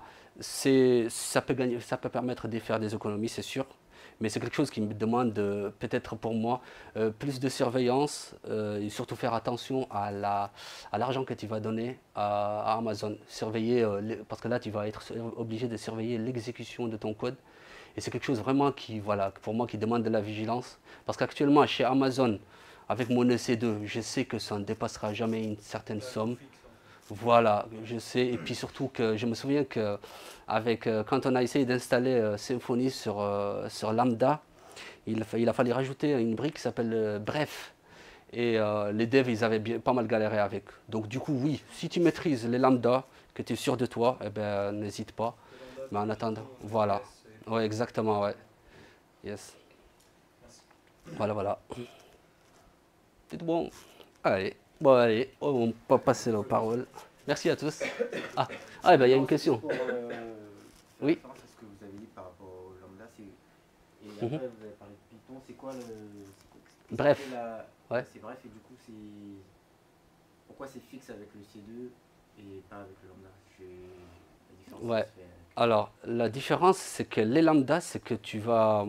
ça peut permettre de faire des économies, c'est sûr. Mais c'est quelque chose qui me demande peut-être pour moi plus de surveillance et surtout faire attention à l'argent que tu vas donner à Amazon. Surveiller, parce que là tu vas être obligé de surveiller l'exécution de ton code. Et c'est quelque chose vraiment qui, voilà, pour moi qui demande de la vigilance. Parce qu'actuellement chez Amazon, avec mon EC2, je sais que ça ne dépassera jamais une certaine Tu as un coût somme. fixe en fait. Voilà, je sais. Et puis surtout que je me souviens que quand on a essayé d'installer Symfony sur Lambda, il a fallu rajouter une brique qui s'appelle Bref. Et les devs, ils avaient pas mal galéré avec. Donc du coup, oui, si tu maîtrises les Lambda, que tu es sûr de toi, eh ben, n'hésite pas. Les lambda, Mais c'est en attendant, Python, voilà. Node.js et Ouais, PowerShell. exactement, ouais. Ok, Yes. merci. Voilà, voilà. C'est bon. Allez, bon, allez, on peut passer la Cool. parole. Merci à tous. Ah, eh ben, il y a une Non, c'était question. pour faire Oui. référence à ce que vous avez dit par rapport au lambda. Et Mhm. après, vous avez parlé de Python. C'est quoi le. Qu'est-ce qui fait Bref, la. ouais. C'est bref, et du coup, c'est. Pourquoi c'est fixe avec le C2 et pas avec le lambda? La différence, ça Ouais. se fait. Alors, la différence, c'est que les lambda, c'est que tu vas.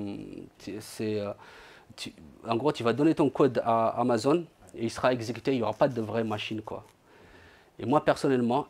En gros, tu vas donner ton code à Amazon et il sera exécuté, il n'y aura pas de vraie machine, quoi. Ok. Et moi, personnellement,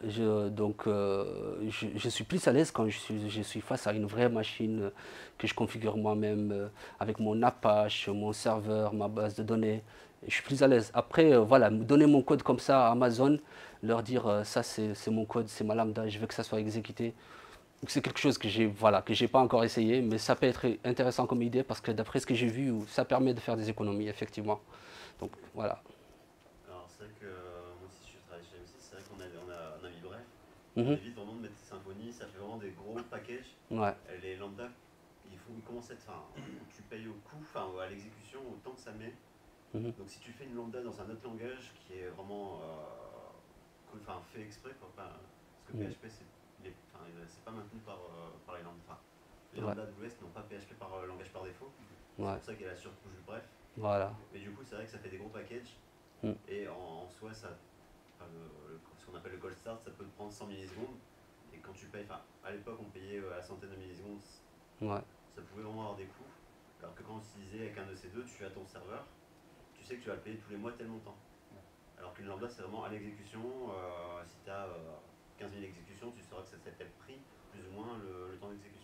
je suis plus à l'aise quand je suis face à une vraie machine que je configure moi-même avec mon Apache, mon serveur, ma base de données. Et je suis plus à l'aise. Après, voilà, donner mon code comme ça à Amazon, leur dire ça c'est mon code, c'est ma lambda, je veux que ça soit exécuté. C'est quelque chose que j'ai pas encore essayé, mais ça peut être intéressant comme idée parce que d'après ce que j'ai vu, ça permet de faire des économies effectivement. Donc voilà. Alors c'est vrai que moi aussi je travaille chez M6, c'est vrai qu'on a mis bref. On Mhm. évite vraiment de mettre des symphonies, ça fait vraiment des gros packages. Ouais. Les lambda, ils commencent à être, enfin, tu payes au coût, enfin à l'exécution, au temps que ça met. Mhm. Donc si tu fais une lambda dans un autre langage qui est vraiment enfin, fait exprès, quoi, parce que Mhm. PHP c'est pas maintenu par les lambda. Enfin, Les Ouais. lambda AWS n'ont pas PHP par langage par défaut. C'est Ouais. pour ça qu'il y a la surcouche du bref. Voilà. Mais du coup, c'est vrai que ça fait des gros packages. Mm. Et en soi, ça, ce qu'on appelle le cold start, ça peut te prendre 100 millisecondes. Et quand tu payes, enfin, à l'époque, on payait à la centaine de millisecondes. Ouais. Ça pouvait vraiment avoir des coûts. Alors que quand on utilisait avec un EC2, tu as ton serveur, tu sais que tu vas le payer tous les mois tel montant. Alors qu'une lambda, c'est vraiment à l'exécution. Si tu as 15 000 exécutions, tu sauras que ça s'est pris plus ou moins le temps d'exécution.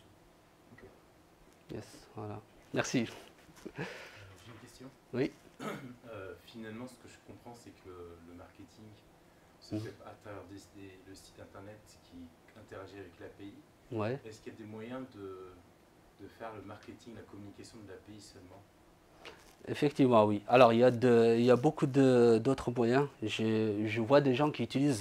Yes. Voilà. Merci. J'ai une question. Oui. Finalement, ce que je comprends, c'est que le marketing se fait à travers le site internet qui interagit avec l'API. Ouais. Est-ce qu'il y a des moyens de faire le marketing, la communication de l'API seulement? Effectivement, oui. Alors, il y a beaucoup d'autres moyens. Je vois des gens qui utilisent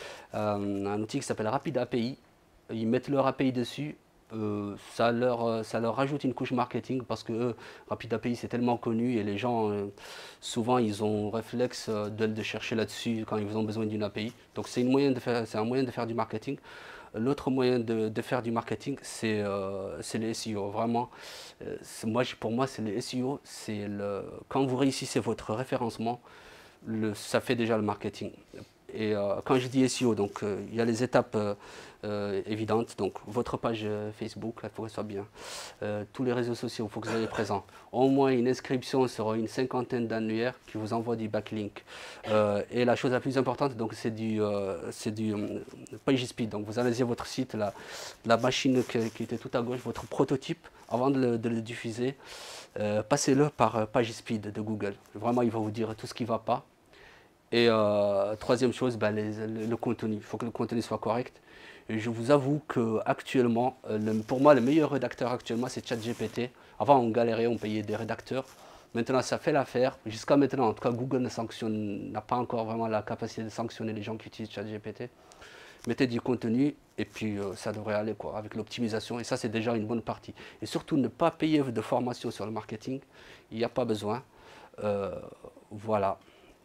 un outil qui s'appelle Rapid API. Ils mettent leur API dessus. Ça leur rajoute une couche marketing parce que Rapid API c'est tellement connu et les gens souvent ils ont réflexe de chercher là-dessus quand ils ont besoin d'une API. Donc c'est un moyen de faire du marketing. L'autre moyen de faire du marketing c'est les SEO. Vraiment, pour moi c'est les SEO. Quand vous réussissez votre référencement, ça fait déjà le marketing. Et quand je dis SEO, donc il y a les étapes évidentes. Donc votre page Facebook, il faut qu'elle soit bien. Tous les réseaux sociaux, il faut que vous soyez présents. Au moins une inscription sur une cinquantaine d'annuaires qui vous envoie du backlink. Et la chose la plus importante, donc c'est du PageSpeed. Donc vous analysez votre site, la machine qui était tout à gauche, votre prototype, avant de le diffuser, passez-le par PageSpeed de Google. Vraiment, il va vous dire tout ce qui ne va pas. Et troisième chose, le contenu. Il faut que le contenu soit correct. Et je vous avoue qu'actuellement, pour moi, le meilleur rédacteur actuellement, c'est ChatGPT. Avant, on galérait, on payait des rédacteurs. Maintenant, ça fait l'affaire. Jusqu'à maintenant, en tout cas, Google n'a pas encore vraiment la capacité de sanctionner les gens qui utilisent ChatGPT. Mettez du contenu et puis ça devrait aller quoi, avec l'optimisation. Et ça, c'est déjà une bonne partie. Et surtout, ne pas payer de formation sur le marketing. Il n'y a pas besoin. Voilà.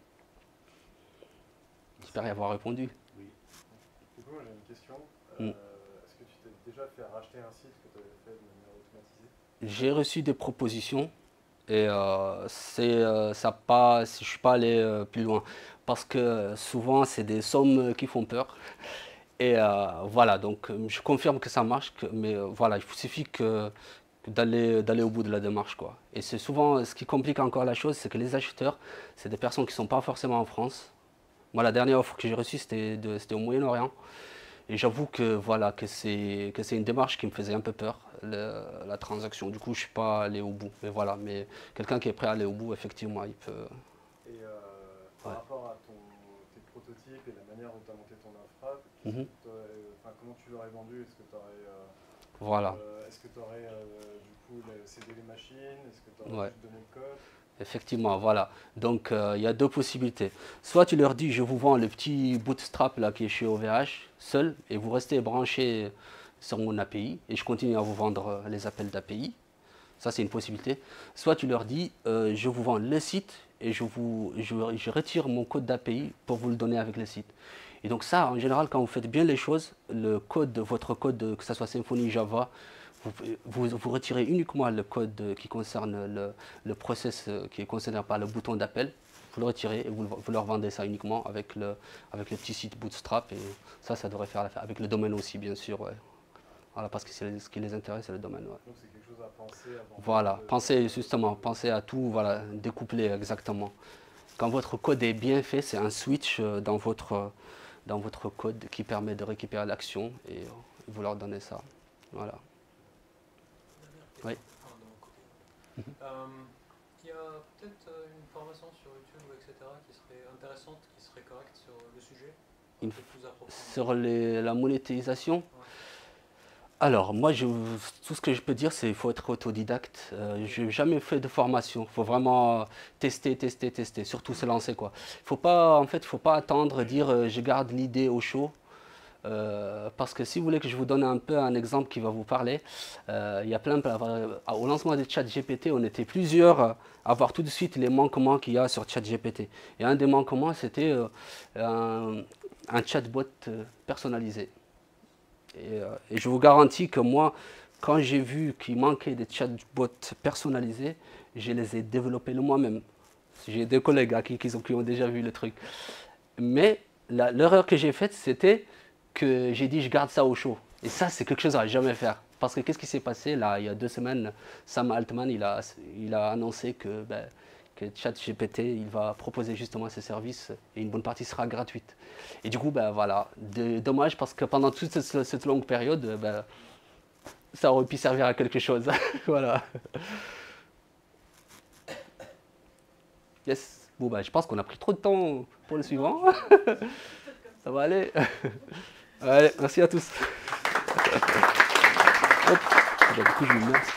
J'espère y avoir répondu. Oui. Du coup, moi j'ai une question. Mm. Est-ce que tu t'es déjà fait racheter un site que tu avais fait de manière automatisée? J'ai reçu des propositions et ça pas, je ne suis pas allé plus loin parce que souvent c'est des sommes qui font peur. Et voilà, donc je confirme que ça marche, mais voilà, il suffit d'aller au bout de la démarche, quoi. Et c'est souvent ce qui complique encore la chose, c'est que les acheteurs, c'est des personnes qui ne sont pas forcément en France. Moi, la dernière offre que j'ai reçue, c'était au Moyen-Orient. Et j'avoue que, voilà, que c'est une démarche qui me faisait un peu peur, la transaction. Du coup, je ne suis pas allé au bout. Mais voilà, mais quelqu'un qui est prêt à aller au bout, effectivement, il peut... Et par rapport à tes prototypes et la manière dont tu as monté ton infra, comment tu l'aurais vendu? Est-ce que tu aurais, Voilà. du coup cédé les machines? Est-ce que tu aurais juste donné le code? Effectivement, voilà. Donc, il y a deux possibilités. Soit tu leur dis, je vous vends le petit bootstrap là, qui est chez OVH, seul, et vous restez branché sur mon API, et je continue à vous vendre les appels d'API. Ça, c'est une possibilité. Soit tu leur dis, je vous vends le site, et je retire mon code d'API pour vous le donner avec le site. Et donc ça, en général, quand vous faites bien les choses, votre code, que ce soit Symfony, Java, vous retirez uniquement le code qui concerne le process qui est concerné par le bouton d'appel. Vous le retirez et vous leur vendez ça uniquement avec le petit site Bootstrap. Et ça devrait faire l'affaire. Avec le domaine aussi, bien sûr. Ouais. Voilà, parce que ce qui les intéresse, c'est le domaine. Ouais. Donc c'est quelque chose à penser avant. Voilà, pensez à tout, voilà, découpler exactement. Quand votre code est bien fait, c'est un switch dans votre code qui permet de récupérer l'action et vous leur donnez ça. Voilà. Oui. Il y a peut-être une formation sur YouTube, etc., qui serait intéressante, qui serait correcte sur le sujet, un peu plus approfondi. Sur la monétisation. Ouais. Alors, moi, tout ce que je peux dire, c'est qu'il faut être autodidacte. Je n'ai jamais fait de formation. Il faut vraiment tester, surtout se lancer, quoi. Faut pas attendre, dire je garde l'idée au chaud. Parce que si vous voulez que je vous donne un peu un exemple qui va vous parler, il y a au lancement de ChatGPT, on était plusieurs à voir tout de suite les manquements qu'il y a sur ChatGPT. Et un des manquements, c'était un chatbot personnalisé. Et je vous garantis que moi, quand j'ai vu qu'il manquait des chatbots personnalisés, je les ai développés moi-même. J'ai des collègues qui ont déjà vu le truc. Mais l'erreur que j'ai faite, c'était que j'ai dit je garde ça au chaud. Et ça, c'est quelque chose à jamais faire. Parce que qu'est-ce qui s'est passé là, il y a 2 semaines, Sam Altman, il a annoncé que ChatGPT, il va proposer justement ces services et une bonne partie sera gratuite. Et du coup, voilà, dommage parce que pendant toute cette longue période, ça aurait pu servir à quelque chose. Voilà. Yes. Bon, je pense qu'on a pris trop de temps pour le suivant. Ça va aller. Allez, merci à tous. Hop. Du coup, je vous remercie.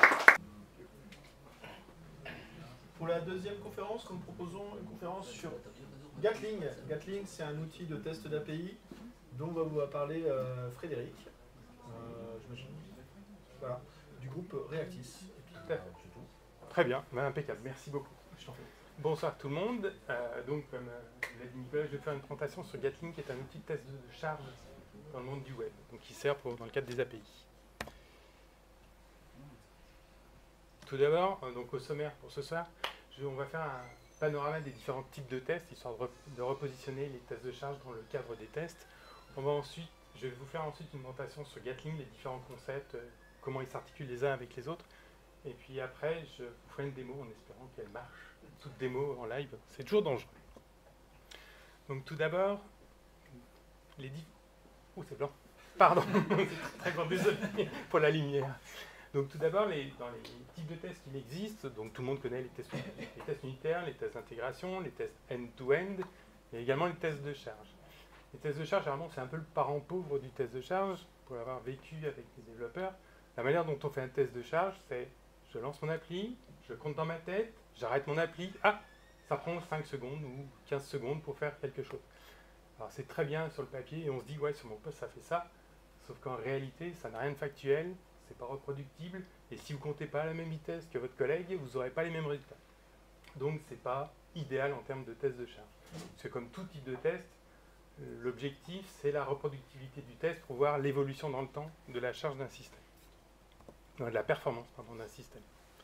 Pour la deuxième conférence, nous proposons une conférence sur Gatling. Gatling, c'est un outil de test d'API dont va vous parler Frédéric, j'imagine. Voilà, du groupe Reactis. C'est tout. Très bien, impeccable, merci beaucoup. Je t'en prie. Bonsoir tout le monde. Donc, comme l'a dit Nicolas, je vais faire une présentation sur Gatling, qui est un outil de test de charge dans le monde du web, donc qui sert dans le cadre des API. Tout d'abord, donc au sommaire pour ce soir, on va faire un panorama des différents types de tests, histoire de repositionner les tests de charge dans le cadre des tests. Je vais vous faire ensuite une présentation sur Gatling, les différents concepts, comment ils s'articulent les uns avec les autres. Et puis après, je vous ferai une démo en espérant qu'elle marche. Toute démo en live, c'est toujours dangereux. Donc tout d'abord, c'est blanc. Pardon, c'est très grand, désolé pour la lumière. Donc tout d'abord, dans les types de tests qui existent, donc tout le monde connaît les tests unitaires, les tests d'intégration, les tests end-to-end, et également les tests de charge. Les tests de charge, généralement, c'est un peu le parent pauvre du test de charge, pour l'avoir vécu avec les développeurs. La manière dont on fait un test de charge, c'est je lance mon appli, je compte dans ma tête, j'arrête mon appli, ça prend 5 secondes ou 15 secondes pour faire quelque chose. Alors c'est très bien sur le papier, et on se dit, ouais, sur mon poste, ça fait ça, sauf qu'en réalité, ça n'a rien de factuel, c'est pas reproductible, et si vous comptez pas à la même vitesse que votre collègue, vous n'aurez pas les mêmes résultats. Donc c'est pas idéal en termes de test de charge. C'est comme tout type de test, l'objectif c'est la reproductibilité du test pour voir l'évolution dans le temps de la charge d'un système. De la performance d'un système.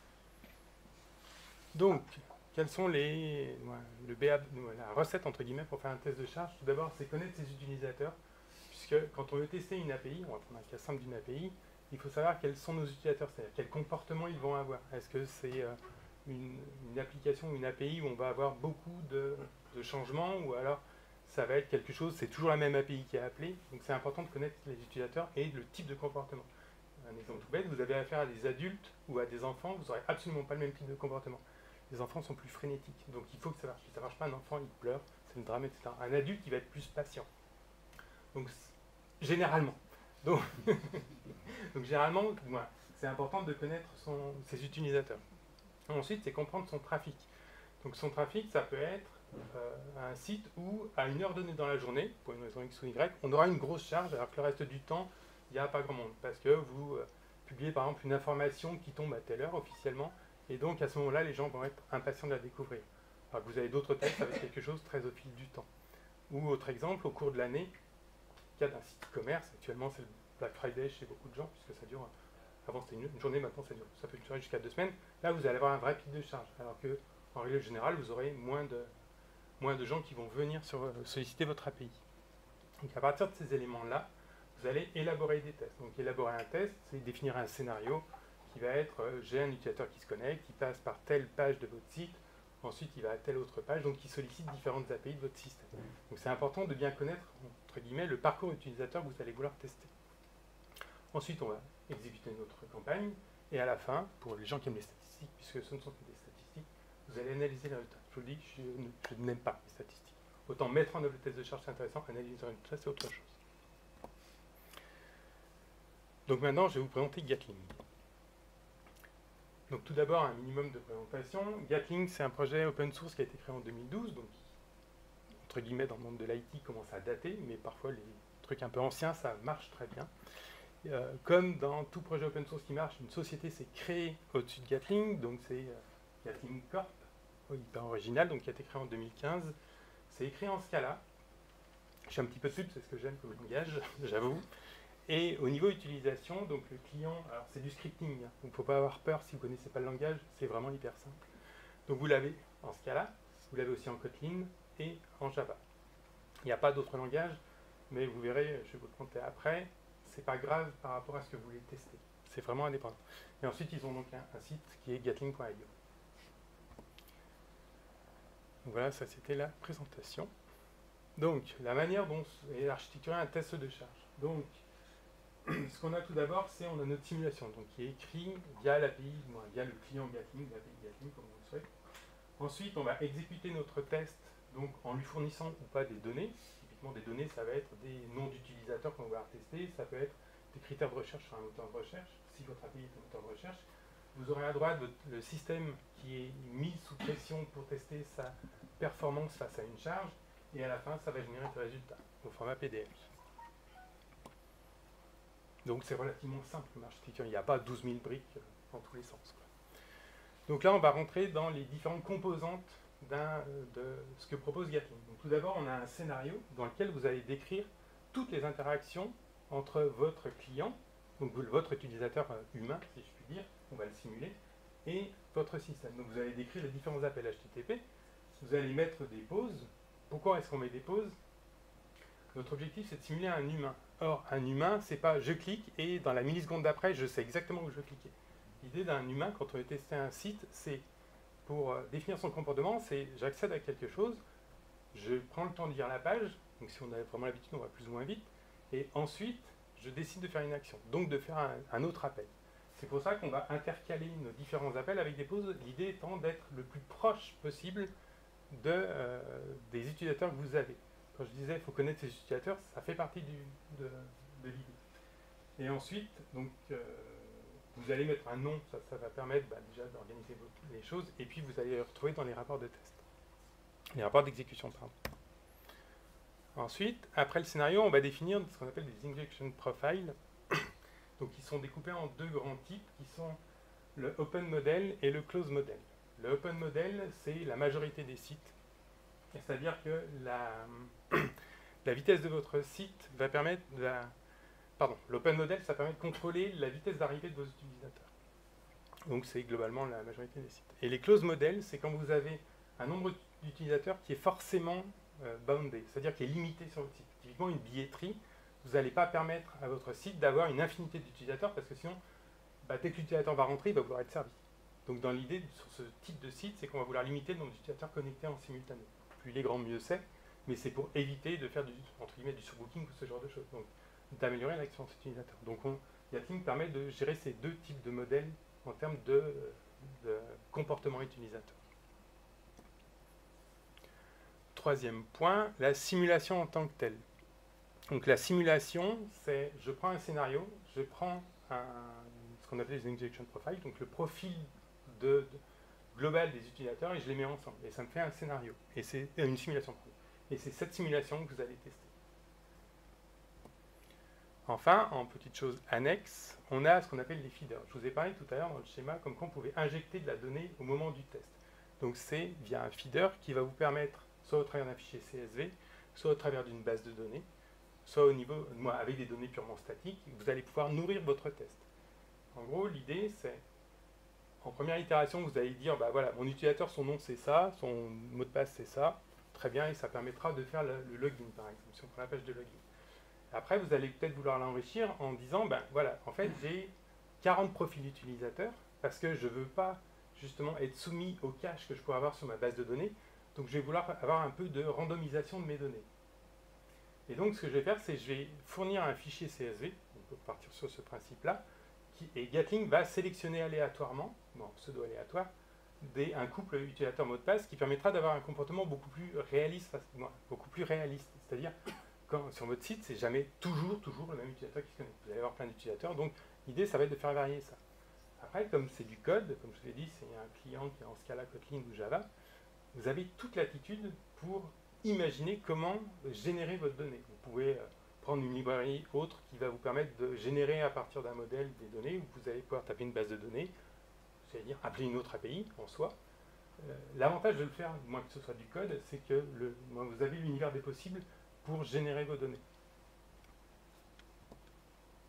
Donc, quelles sont la recette entre guillemets pour faire un test de charge? Tout d'abord, c'est connaître ses utilisateurs, puisque quand on veut tester une API, on va prendre un cas simple d'une API, il faut savoir quels sont nos utilisateurs, c'est-à-dire quel comportement ils vont avoir. Est-ce que c'est une application ou une API où on va avoir beaucoup de changements, ou alors ça va être quelque chose, c'est toujours la même API qui est appelée, donc c'est important de connaître les utilisateurs et le type de comportement. Un exemple tout bête, vous avez affaire à des adultes ou à des enfants, vous n'aurez absolument pas le même type de comportement. Les enfants sont plus frénétiques, donc il faut que ça marche. Si ça ne marche pas, un enfant, il pleure, c'est le drame, etc. Un adulte, il va être plus patient. Donc, généralement. Donc généralement, c'est important de connaître ses utilisateurs. Ensuite, c'est comprendre son trafic. Donc son trafic, ça peut être un site où, à une heure donnée dans la journée, pour une raison X ou Y, on aura une grosse charge, alors que le reste du temps, il n'y a pas grand monde. Parce que vous publiez par exemple une information qui tombe à telle heure officiellement, et donc à ce moment-là, les gens vont être impatients de la découvrir. Alors que vous avez d'autres tests avec quelque chose très au fil du temps. Ou autre exemple, au cours de l'année, il y a d'un site e-commerce, actuellement c'est le Black Friday chez beaucoup de gens, puisque ça dure, avant c'était une journée, maintenant ça peut durer jusqu'à 2 semaines. Là, vous allez avoir un vrai pic de charge, alors que en règle générale, vous aurez moins de gens qui vont venir solliciter votre API. Donc à partir de ces éléments-là, vous allez élaborer des tests. Donc élaborer un test, c'est définir un scénario qui va être, j'ai un utilisateur qui se connecte, qui passe par telle page de votre site, ensuite il va à telle autre page, donc il sollicite différentes API de votre système. Donc c'est important de bien connaître, entre guillemets, le parcours utilisateur que vous allez vouloir tester. Ensuite, on va exécuter notre campagne, et à la fin, pour les gens qui aiment les statistiques, puisque ce ne sont que des statistiques, vous allez analyser les résultats. Je vous le dis, je n'aime pas les statistiques. Autant mettre en œuvre le test de charge, c'est intéressant, analyser les résultats, c'est autre chose. Donc maintenant, je vais vous présenter Gatling. Donc tout d'abord, un minimum de présentation. Gatling, c'est un projet open source qui a été créé en 2012, donc entre guillemets dans le monde de l'IT commence à dater, mais parfois les trucs un peu anciens, ça marche très bien. Comme dans tout projet open source qui marche, une société s'est créée au-dessus de Gatling, donc c'est Gatling Corp, hyper original, donc qui a été créé en 2015. C'est écrit en Scala. Je suis un petit peu de pub, c'est ce que j'aime comme langage, j'avoue. Et au niveau utilisation, donc le client, alors c'est du scripting, hein, donc il ne faut pas avoir peur si vous ne connaissez pas le langage, c'est vraiment hyper simple. Donc vous l'avez en ce cas-là, vous l'avez aussi en Kotlin et en Java. Il n'y a pas d'autre langage, mais vous verrez, je vais vous le montrer après, c'est pas grave par rapport à ce que vous voulez tester. C'est vraiment indépendant. Et ensuite, ils ont donc un site qui est gatling.io. Donc voilà, ça c'était la présentation. Donc, la manière dont est architecturé un test de charge. Donc, ce qu'on a tout d'abord, c'est on a notre simulation, donc qui est écrit via l'API, via le client Gatling, l'API Gatling, comme on le souhaite. Ensuite, on va exécuter notre test donc en lui fournissant ou pas des données. Typiquement, des données, ça va être des noms d'utilisateurs qu'on va tester, ça peut être des critères de recherche sur un moteur de recherche. Si votre API est un moteur de recherche, vous aurez à droite le système qui est mis sous pression pour tester sa performance face à une charge, et à la fin, ça va générer des résultats au format PDF. Donc c'est relativement simple comme architecture, il n'y a pas 12 000 briques dans tous les sens, quoi. Donc là, on va rentrer dans les différentes composantes de ce que propose Gatling. Donc tout d'abord, on a un scénario dans lequel vous allez décrire toutes les interactions entre votre client, donc votre utilisateur humain, si je puis dire, on va le simuler, et votre système. Donc vous allez décrire les différents appels HTTP, vous allez mettre des pauses. Pourquoi est-ce qu'on met des pauses? Notre objectif, c'est de simuler un humain. Or, un humain, c'est pas je clique et dans la milliseconde d'après, je sais exactement où je veux cliquer. L'idée d'un humain, quand on veut tester un site, c'est pour définir son comportement, c'est j'accède à quelque chose, je prends le temps de lire la page, donc si on a vraiment l'habitude, on va plus ou moins vite, et ensuite, je décide de faire une action, donc de faire un autre appel. C'est pour ça qu'on va intercaler nos différents appels avec des pauses, l'idée étant d'être le plus proche possible des utilisateurs que vous avez. Quand je disais qu'il faut connaître ses utilisateurs, ça fait partie de l'idée. Et ensuite, donc, vous allez mettre un nom, ça va permettre déjà d'organiser les choses, et puis vous allez les retrouver dans les rapports de test. Les rapports d'exécution, pardon. Ensuite, après le scénario, on va définir ce qu'on appelle des injection profiles, donc qui sont découpés en deux grands types, qui sont le open model et le close model. Le open model, c'est la majorité des sites. C'est-à-dire que la vitesse de votre site va permettre l'open model, ça permet de contrôler la vitesse d'arrivée de vos utilisateurs. Donc c'est globalement la majorité des sites. Et les close models, c'est quand vous avez un nombre d'utilisateurs qui est forcément boundé, c'est-à-dire qui est limité sur votre site. Typiquement une billetterie, vous n'allez pas permettre à votre site d'avoir une infinité d'utilisateurs parce que sinon, dès que l'utilisateur va rentrer, il va vouloir être servi. Donc dans l'idée, sur ce type de site, c'est qu'on va vouloir limiter le nombre d'utilisateurs connectés en simultané. Plus il est grand, mieux c'est, mais c'est pour éviter de faire entre guillemets, du surbooking ou ce genre de choses. Donc d'améliorer l'expérience utilisateur. Donc Gatling permet de gérer ces deux types de modèles en termes de comportement utilisateur. Troisième point, la simulation en tant que telle. Donc la simulation, c'est je prends un scénario, je prends ce qu'on appelle les injection profiles, donc le profil global des utilisateurs, et je les mets ensemble. Et ça me fait un scénario. Et c'est une simulation. Et c'est cette simulation que vous allez tester. Enfin, en petite chose annexe, on a ce qu'on appelle les feeders. Je vous ai parlé tout à l'heure dans le schéma comme quoi on pouvait injecter de la donnée au moment du test. Donc c'est via un feeder qui va vous permettre, soit au travers d'un fichier CSV, soit au travers d'une base de données, soit au niveau, avec des données purement statiques, vous allez pouvoir nourrir votre test. En gros, l'idée c'est, en première itération, vous allez dire, voilà, mon utilisateur, son nom c'est ça, son mot de passe c'est ça, très bien, et ça permettra de faire le login par exemple, si on prend la page de login. Après, vous allez peut-être vouloir l'enrichir en disant, voilà, en fait, j'ai 40 profils utilisateurs parce que je ne veux pas justement être soumis au cache que je pourrais avoir sur ma base de données. Donc, je vais vouloir avoir un peu de randomisation de mes données. Et donc, ce que je vais faire, c'est que je vais fournir un fichier CSV, on peut partir sur ce principe-là, et Gatling va sélectionner aléatoirement, pseudo-aléatoire, un couple utilisateur-mot de passe qui permettra d'avoir un comportement beaucoup plus réaliste, c'est-à-dire sur votre site, c'est jamais toujours le même utilisateur qui se connecte. Vous allez avoir plein d'utilisateurs, donc l'idée, ça va être de faire varier ça. Après, comme c'est du code, comme je vous l'ai dit, c'est un client qui est en ce cas-là Kotlin ou Java, vous avez toute latitude pour imaginer comment générer votre donnée. Vous pouvez prendre une librairie autre qui va vous permettre de générer à partir d'un modèle des données, où vous allez pouvoir taper une base de données, c'est-à-dire appeler une autre API en soi. L'avantage de le faire, moins que ce soit du code, c'est que vous avez l'univers des possibles pour générer vos données.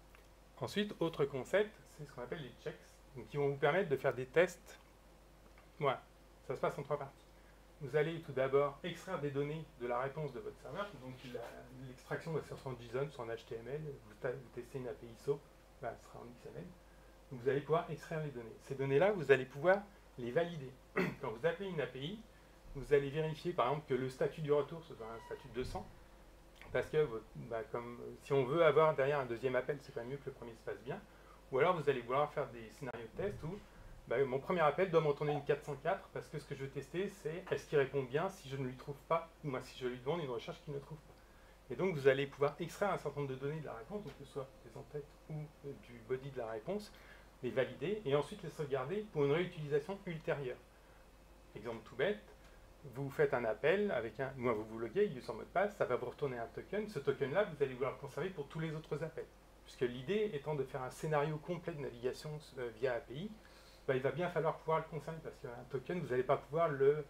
Ensuite, autre concept, c'est ce qu'on appelle les checks, donc qui vont vous permettre de faire des tests. Voilà, ça se passe en 3 parties. Vous allez tout d'abord extraire des données de la réponse de votre serveur, donc l'extraction va se faire soit en JSON, soit en HTML, vous testez une API SOAP, ce sera en XML. Donc vous allez pouvoir extraire les données. Ces données-là, vous allez pouvoir les valider. Quand vous appelez une API, vous allez vérifier par exemple que le statut du retour ce soit un statut 200, parce que comme, si on veut avoir derrière un deuxième appel, c'est quand même mieux que le premier se passe bien. Ou alors vous allez vouloir faire des scénarios de test où mon premier appel doit me retourner une 404 parce que ce que je veux tester, c'est est-ce qu'il répond bien si je ne lui trouve pas, ou moi si je lui demande une recherche qu'il ne trouve pas. Et donc vous allez pouvoir extraire un certain nombre de données de la réponse, donc que ce soit des en-têtes ou du body de la réponse, les valider et ensuite les sauvegarder pour une réutilisation ultérieure. Exemple tout bête, vous faites un appel avec vous vous loguez, user mot de passe, ça va vous retourner un token. Ce token-là, vous allez vouloir le conserver pour tous les autres appels. Puisque l'idée étant de faire un scénario complet de navigation via API, il va bien falloir pouvoir le conserver parce qu'un token, vous n'allez pas pouvoir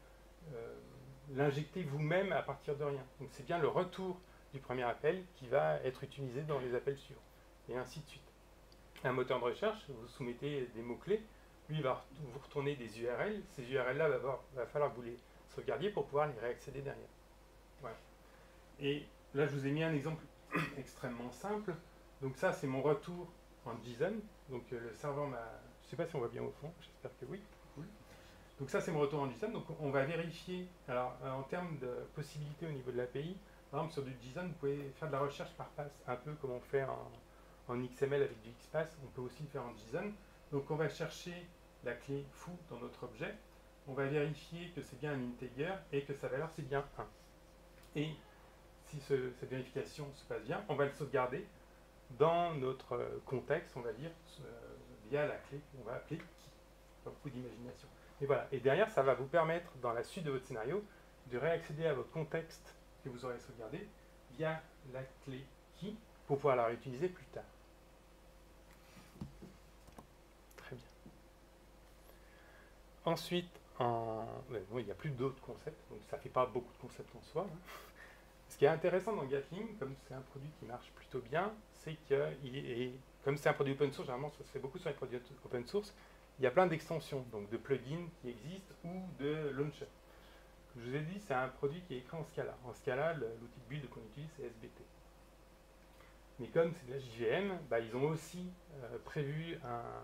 l'injecter vous-même à partir de rien. Donc c'est bien le retour du premier appel qui va être utilisé dans les appels suivants. Et ainsi de suite. Un moteur de recherche, vous soumettez des mots-clés, lui il va vous retourner des URL. Ces URL-là, va falloir que vous les sauvegardiez pour pouvoir les réaccéder derrière. Voilà. Et là, je vous ai mis un exemple extrêmement simple. Donc ça, c'est mon retour en JSON. Donc le serveur m'a... Je ne sais pas si on voit bien au fond, j'espère que oui. Cool. Donc ça, c'est mon retour en JSON. Donc on va vérifier, alors en termes de possibilités au niveau de l'API, par exemple sur du JSON, vous pouvez faire de la recherche par passe, un peu comme on fait en XML avec du XPath, on peut aussi le faire en JSON. Donc on va chercher la clé foo dans notre objet, on va vérifier que c'est bien un integer et que sa valeur c'est bien 1. Et si cette vérification se passe bien, on va le sauvegarder dans notre contexte, on va dire, via la clé qu'on va appeler key. Pas beaucoup d'imagination. Et voilà. Et derrière, ça va vous permettre, dans la suite de votre scénario, de réaccéder à votre contexte que vous aurez sauvegardé via la clé key pour pouvoir la réutiliser plus tard. Très bien. Ensuite, il n'y a plus d'autres concepts, donc ça ne fait pas beaucoup de concepts en soi. Hein. Ce qui est intéressant dans Gatling, comme c'est un produit qui marche plutôt bien, c'est que, comme c'est un produit open source, généralement ça se fait beaucoup sur les produits open source, il y a plein d'extensions, donc de plugins qui existent ou de launchers. Comme je vous ai dit, c'est un produit qui est écrit en Scala. En Scala, l'outil de build qu'on utilise, c'est SBT. Mais comme c'est de la JVM, ils ont aussi prévu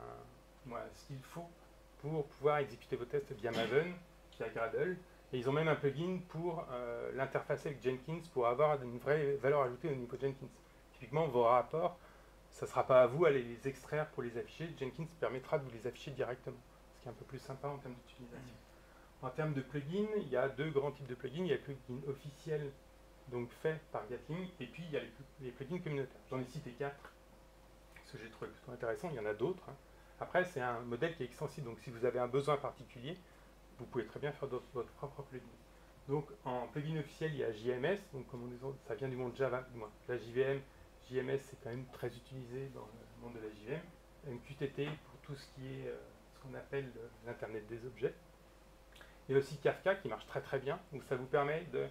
ce qu'il faut pour pouvoir exécuter vos tests via Maven, via Gradle, et ils ont même un plugin pour l'interfacer avec Jenkins pour avoir une vraie valeur ajoutée au niveau de Jenkins. Typiquement, vos rapports, ça ne sera pas à vous d'aller les extraire pour les afficher, Jenkins permettra de vous les afficher directement, ce qui est un peu plus sympa en termes d'utilisation. En termes de plugins, il y a deux grands types de plugins. Il y a les plugins officiels, donc faits par Gatling, et puis il y a les plugins communautaires. J'en ai cité 4, ce que j'ai trouvé plutôt intéressant, il y en a d'autres. Hein. Après, c'est un modèle qui est extensible, donc si vous avez un besoin particulier, vous pouvez très bien faire votre propre plugin. Donc en plugin officiel, il y a JMS, donc comme on dit, ça vient du monde Java, la JVM, JMS c'est quand même très utilisé dans le monde de la JVM. MQTT pour tout ce qui est ce qu'on appelle l'Internet des objets. Il y a aussi Kafka qui marche très très bien, où ça vous permet de...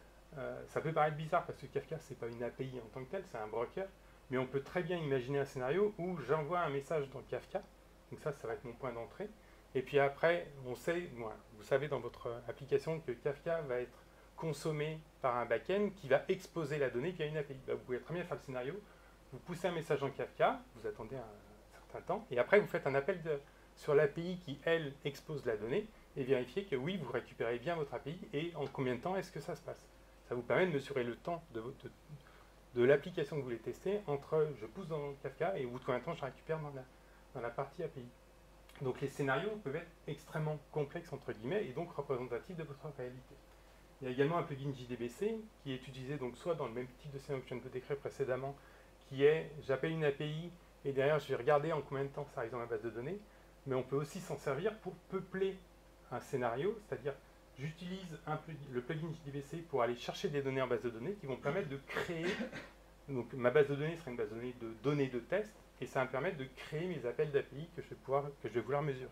ça peut paraître bizarre parce que Kafka c'est pas une API en tant que tel, c'est un broker, mais on peut très bien imaginer un scénario où j'envoie un message dans Kafka, donc ça va être mon point d'entrée, et puis après, on sait, vous savez dans votre application que Kafka va être consommé par un back-end qui va exposer la donnée via une API. Vous pouvez très bien faire le scénario, vous poussez un message en Kafka, vous attendez un certain temps, et après vous faites un appel sur l'API qui, elle, expose la donnée, et vérifier que oui, vous récupérez bien votre API, et en combien de temps est-ce que ça se passe. Ça vous permet de mesurer le temps de l'application que vous voulez tester entre je pousse dans Kafka et au bout de combien de temps je récupère dans la partie API. Donc les scénarios peuvent être extrêmement complexes entre guillemets et donc représentatifs de votre réalité. Il y a également un plugin JDBC qui est utilisé donc soit dans le même type de scénario que je viens de vous décrire précédemment, qui est j'appelle une API et derrière je vais regarder en combien de temps ça arrive dans ma base de données, mais on peut aussi s'en servir pour peupler un scénario, c'est-à-dire j'utilise le plugin JDBC pour aller chercher des données en base de données qui vont permettre de créer, donc ma base de données sera une base de données de test, et ça va me permettre de créer mes appels d'API que je vais vouloir mesurer.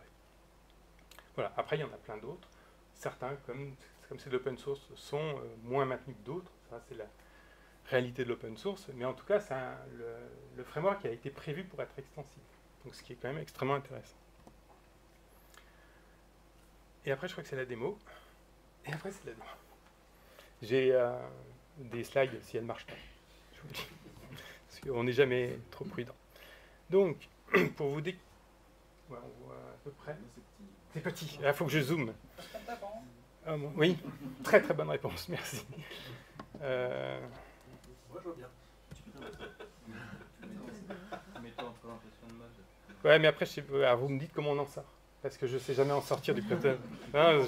Voilà, après il y en a plein d'autres, certains comme c'est de l'open source sont moins maintenus que d'autres, ça c'est la réalité de l'open source, mais en tout cas, c'est le framework a été prévu pour être extensible. Donc, ce qui est quand même extrêmement intéressant. Et après, je crois que c'est la démo. Et après, c'est la démo. J'ai des slides si elles ne marchent pas. Je vous le dis. Parce qu'on n'est jamais trop prudent. Donc, pour vous dire... Ouais, on voit à peu près. C'est petit. Il faut que je zoome. Ah, bon. Oui, très très bonne réponse. Merci. Moi, je vois bien. Mets-toi en présentation de mode. Ouais, mais après, alors, vous me dites comment on en sort. Parce que je ne sais jamais en sortir du Kotlin. Ah,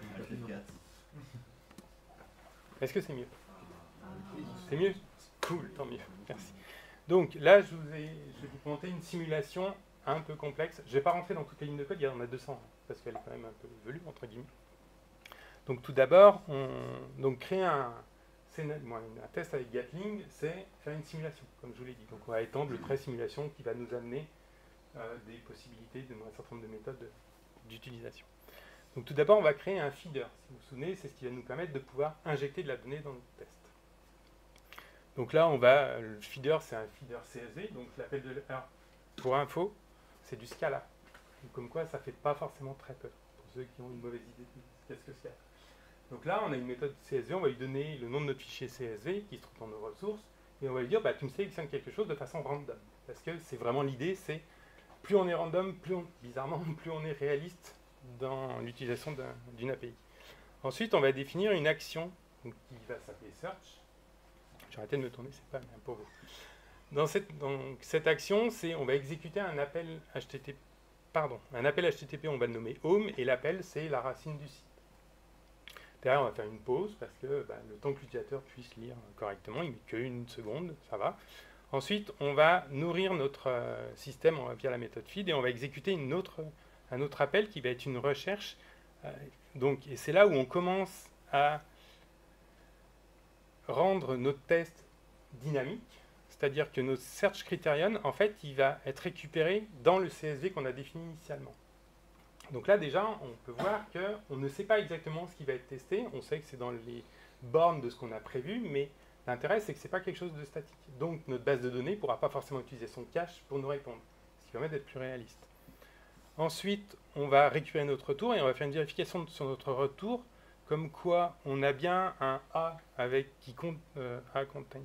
est-ce que c'est mieux? C'est mieux? Cool, tant mieux. Merci. Donc là, je vais vous monter une simulation un peu complexe. Je ne vais pas rentrer dans toutes les lignes de code, il y en a 200, parce qu'elle est quand même un peu velue, entre guillemets. Donc tout d'abord, créer un test avec Gatling, c'est faire une simulation, comme je vous l'ai dit. Donc on va étendre le trait simulation qui va nous amener des possibilités de un certain nombre de méthodes d'utilisation. Donc tout d'abord, on va créer un feeder. Si vous vous souvenez, c'est ce qui va nous permettre de pouvoir injecter de la donnée dans notre test. Donc là, le feeder, c'est un feeder CSV. Donc l'appel alors, pour info, c'est du Scala. Donc, comme quoi, ça ne fait pas forcément très peur. Pour ceux qui ont une mauvaise idée de qu'est-ce que c'est. Donc là, on a une méthode CSV, on va lui donner le nom de notre fichier CSV qui se trouve dans nos ressources, et on va lui dire, tu me sélectionnes quelque chose de façon random. Parce que c'est vraiment l'idée, c'est plus on est random, bizarrement, plus on est réaliste dans l'utilisation d'une API. Ensuite, on va définir une action qui va s'appeler search. J'ai arrêté de me tourner, c'est pas bien pour vous. Dans cette action, on va exécuter un appel HTTP. Un appel HTTP, on va le nommer home, et l'appel, c'est la racine du site. Derrière, on va faire une pause, parce que le temps que l'utilisateur puisse lire correctement, il ne met qu'une seconde, ça va. Ensuite, on va nourrir notre système via la méthode feed, et on va exécuter un autre appel qui va être une recherche. Et c'est là où on commence à rendre notre test dynamique. C'est-à-dire que notre search criterion, en fait, il va être récupéré dans le CSV qu'on a défini initialement. Donc là, déjà, on peut voir qu'on ne sait pas exactement ce qui va être testé. On sait que c'est dans les bornes de ce qu'on a prévu, mais l'intérêt, c'est que ce n'est pas quelque chose de statique. Donc, notre base de données ne pourra pas forcément utiliser son cache pour nous répondre, ce qui permet d'être plus réaliste. Ensuite, on va récupérer notre retour et on va faire une vérification sur notre retour, comme quoi on a bien un A qui compte A contains.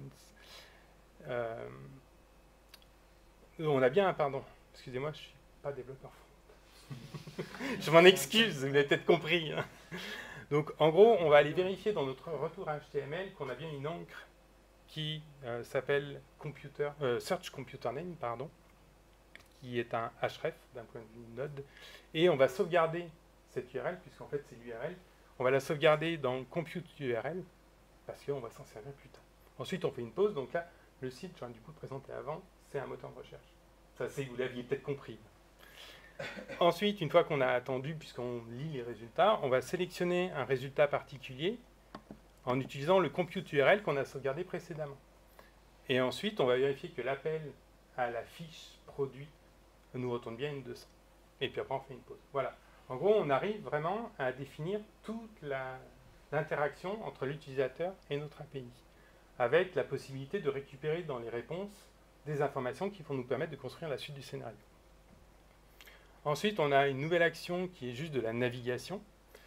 On a bien un, pardon, excusez-moi, je ne suis pas développeur front. Je m'en excuse, vous l'avez peut-être compris. Donc en gros, on va aller vérifier dans notre retour HTML qu'on a bien une encre qui s'appelle Search Computer Name, qui est un href d'un point de vue Node. Et on va sauvegarder cette URL, puisqu'en fait c'est l'URL. On va la sauvegarder dans Compute URL, parce qu'on va s'en servir plus tard. Ensuite, on fait une pause. Donc là, le site, j'aurais du coup présenté avant, c'est un moteur de recherche. Ça, vous l'aviez peut-être compris. Ensuite, une fois qu'on a attendu, puisqu'on lit les résultats, on va sélectionner un résultat particulier en utilisant le compute URL qu'on a sauvegardé précédemment. Et ensuite, on va vérifier que l'appel à la fiche produit nous retourne bien une 200. Et puis après, on fait une pause. Voilà. En gros, on arrive vraiment à définir toute l'interaction entre l'utilisateur et notre API, avec la possibilité de récupérer dans les réponses des informations qui vont nous permettre de construire la suite du scénario. Ensuite, on a une nouvelle action qui est juste de la navigation.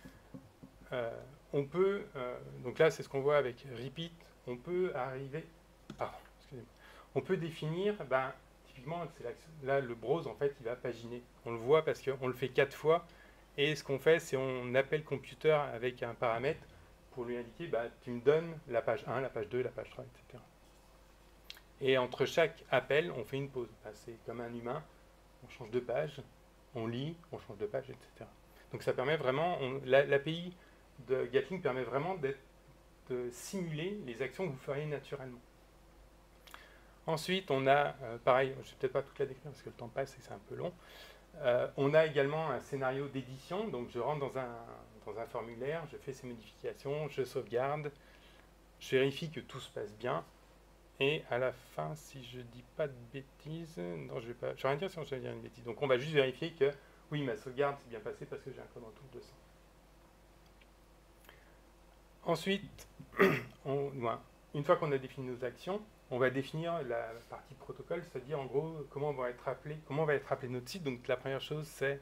Donc là, c'est ce qu'on voit avec repeat. On peut arriver... on peut définir... typiquement, là, le browse, en fait, il va paginer. On le voit parce qu'on le fait 4 fois. Et ce qu'on fait, c'est on appelle computer avec un paramètre pour lui indiquer, tu me donnes la page 1, la page 2, la page 3, etc. Et entre chaque appel, on fait une pause. C'est comme un humain, on change de page, on lit, on change de page, etc. Donc ça permet vraiment, l'API de Gatling permet vraiment de simuler les actions que vous feriez naturellement. Ensuite, on a, pareil, je ne vais peut-être pas tout la décrire parce que le temps passe et c'est un peu long. On a également un scénario d'édition, donc je rentre dans un formulaire, je fais ces modifications, je sauvegarde, je vérifie que tout se passe bien, et à la fin, si je dis pas de bêtises, non, je vais rien dire si je vais dire une bêtise. Donc on va juste vérifier que, oui, ma sauvegarde s'est bien passée parce que j'ai un code retour 200. Ensuite, une fois qu'on a défini nos actions, on va définir la partie protocole, c'est-à-dire en gros comment va être appelé notre site. Donc la première chose, c'est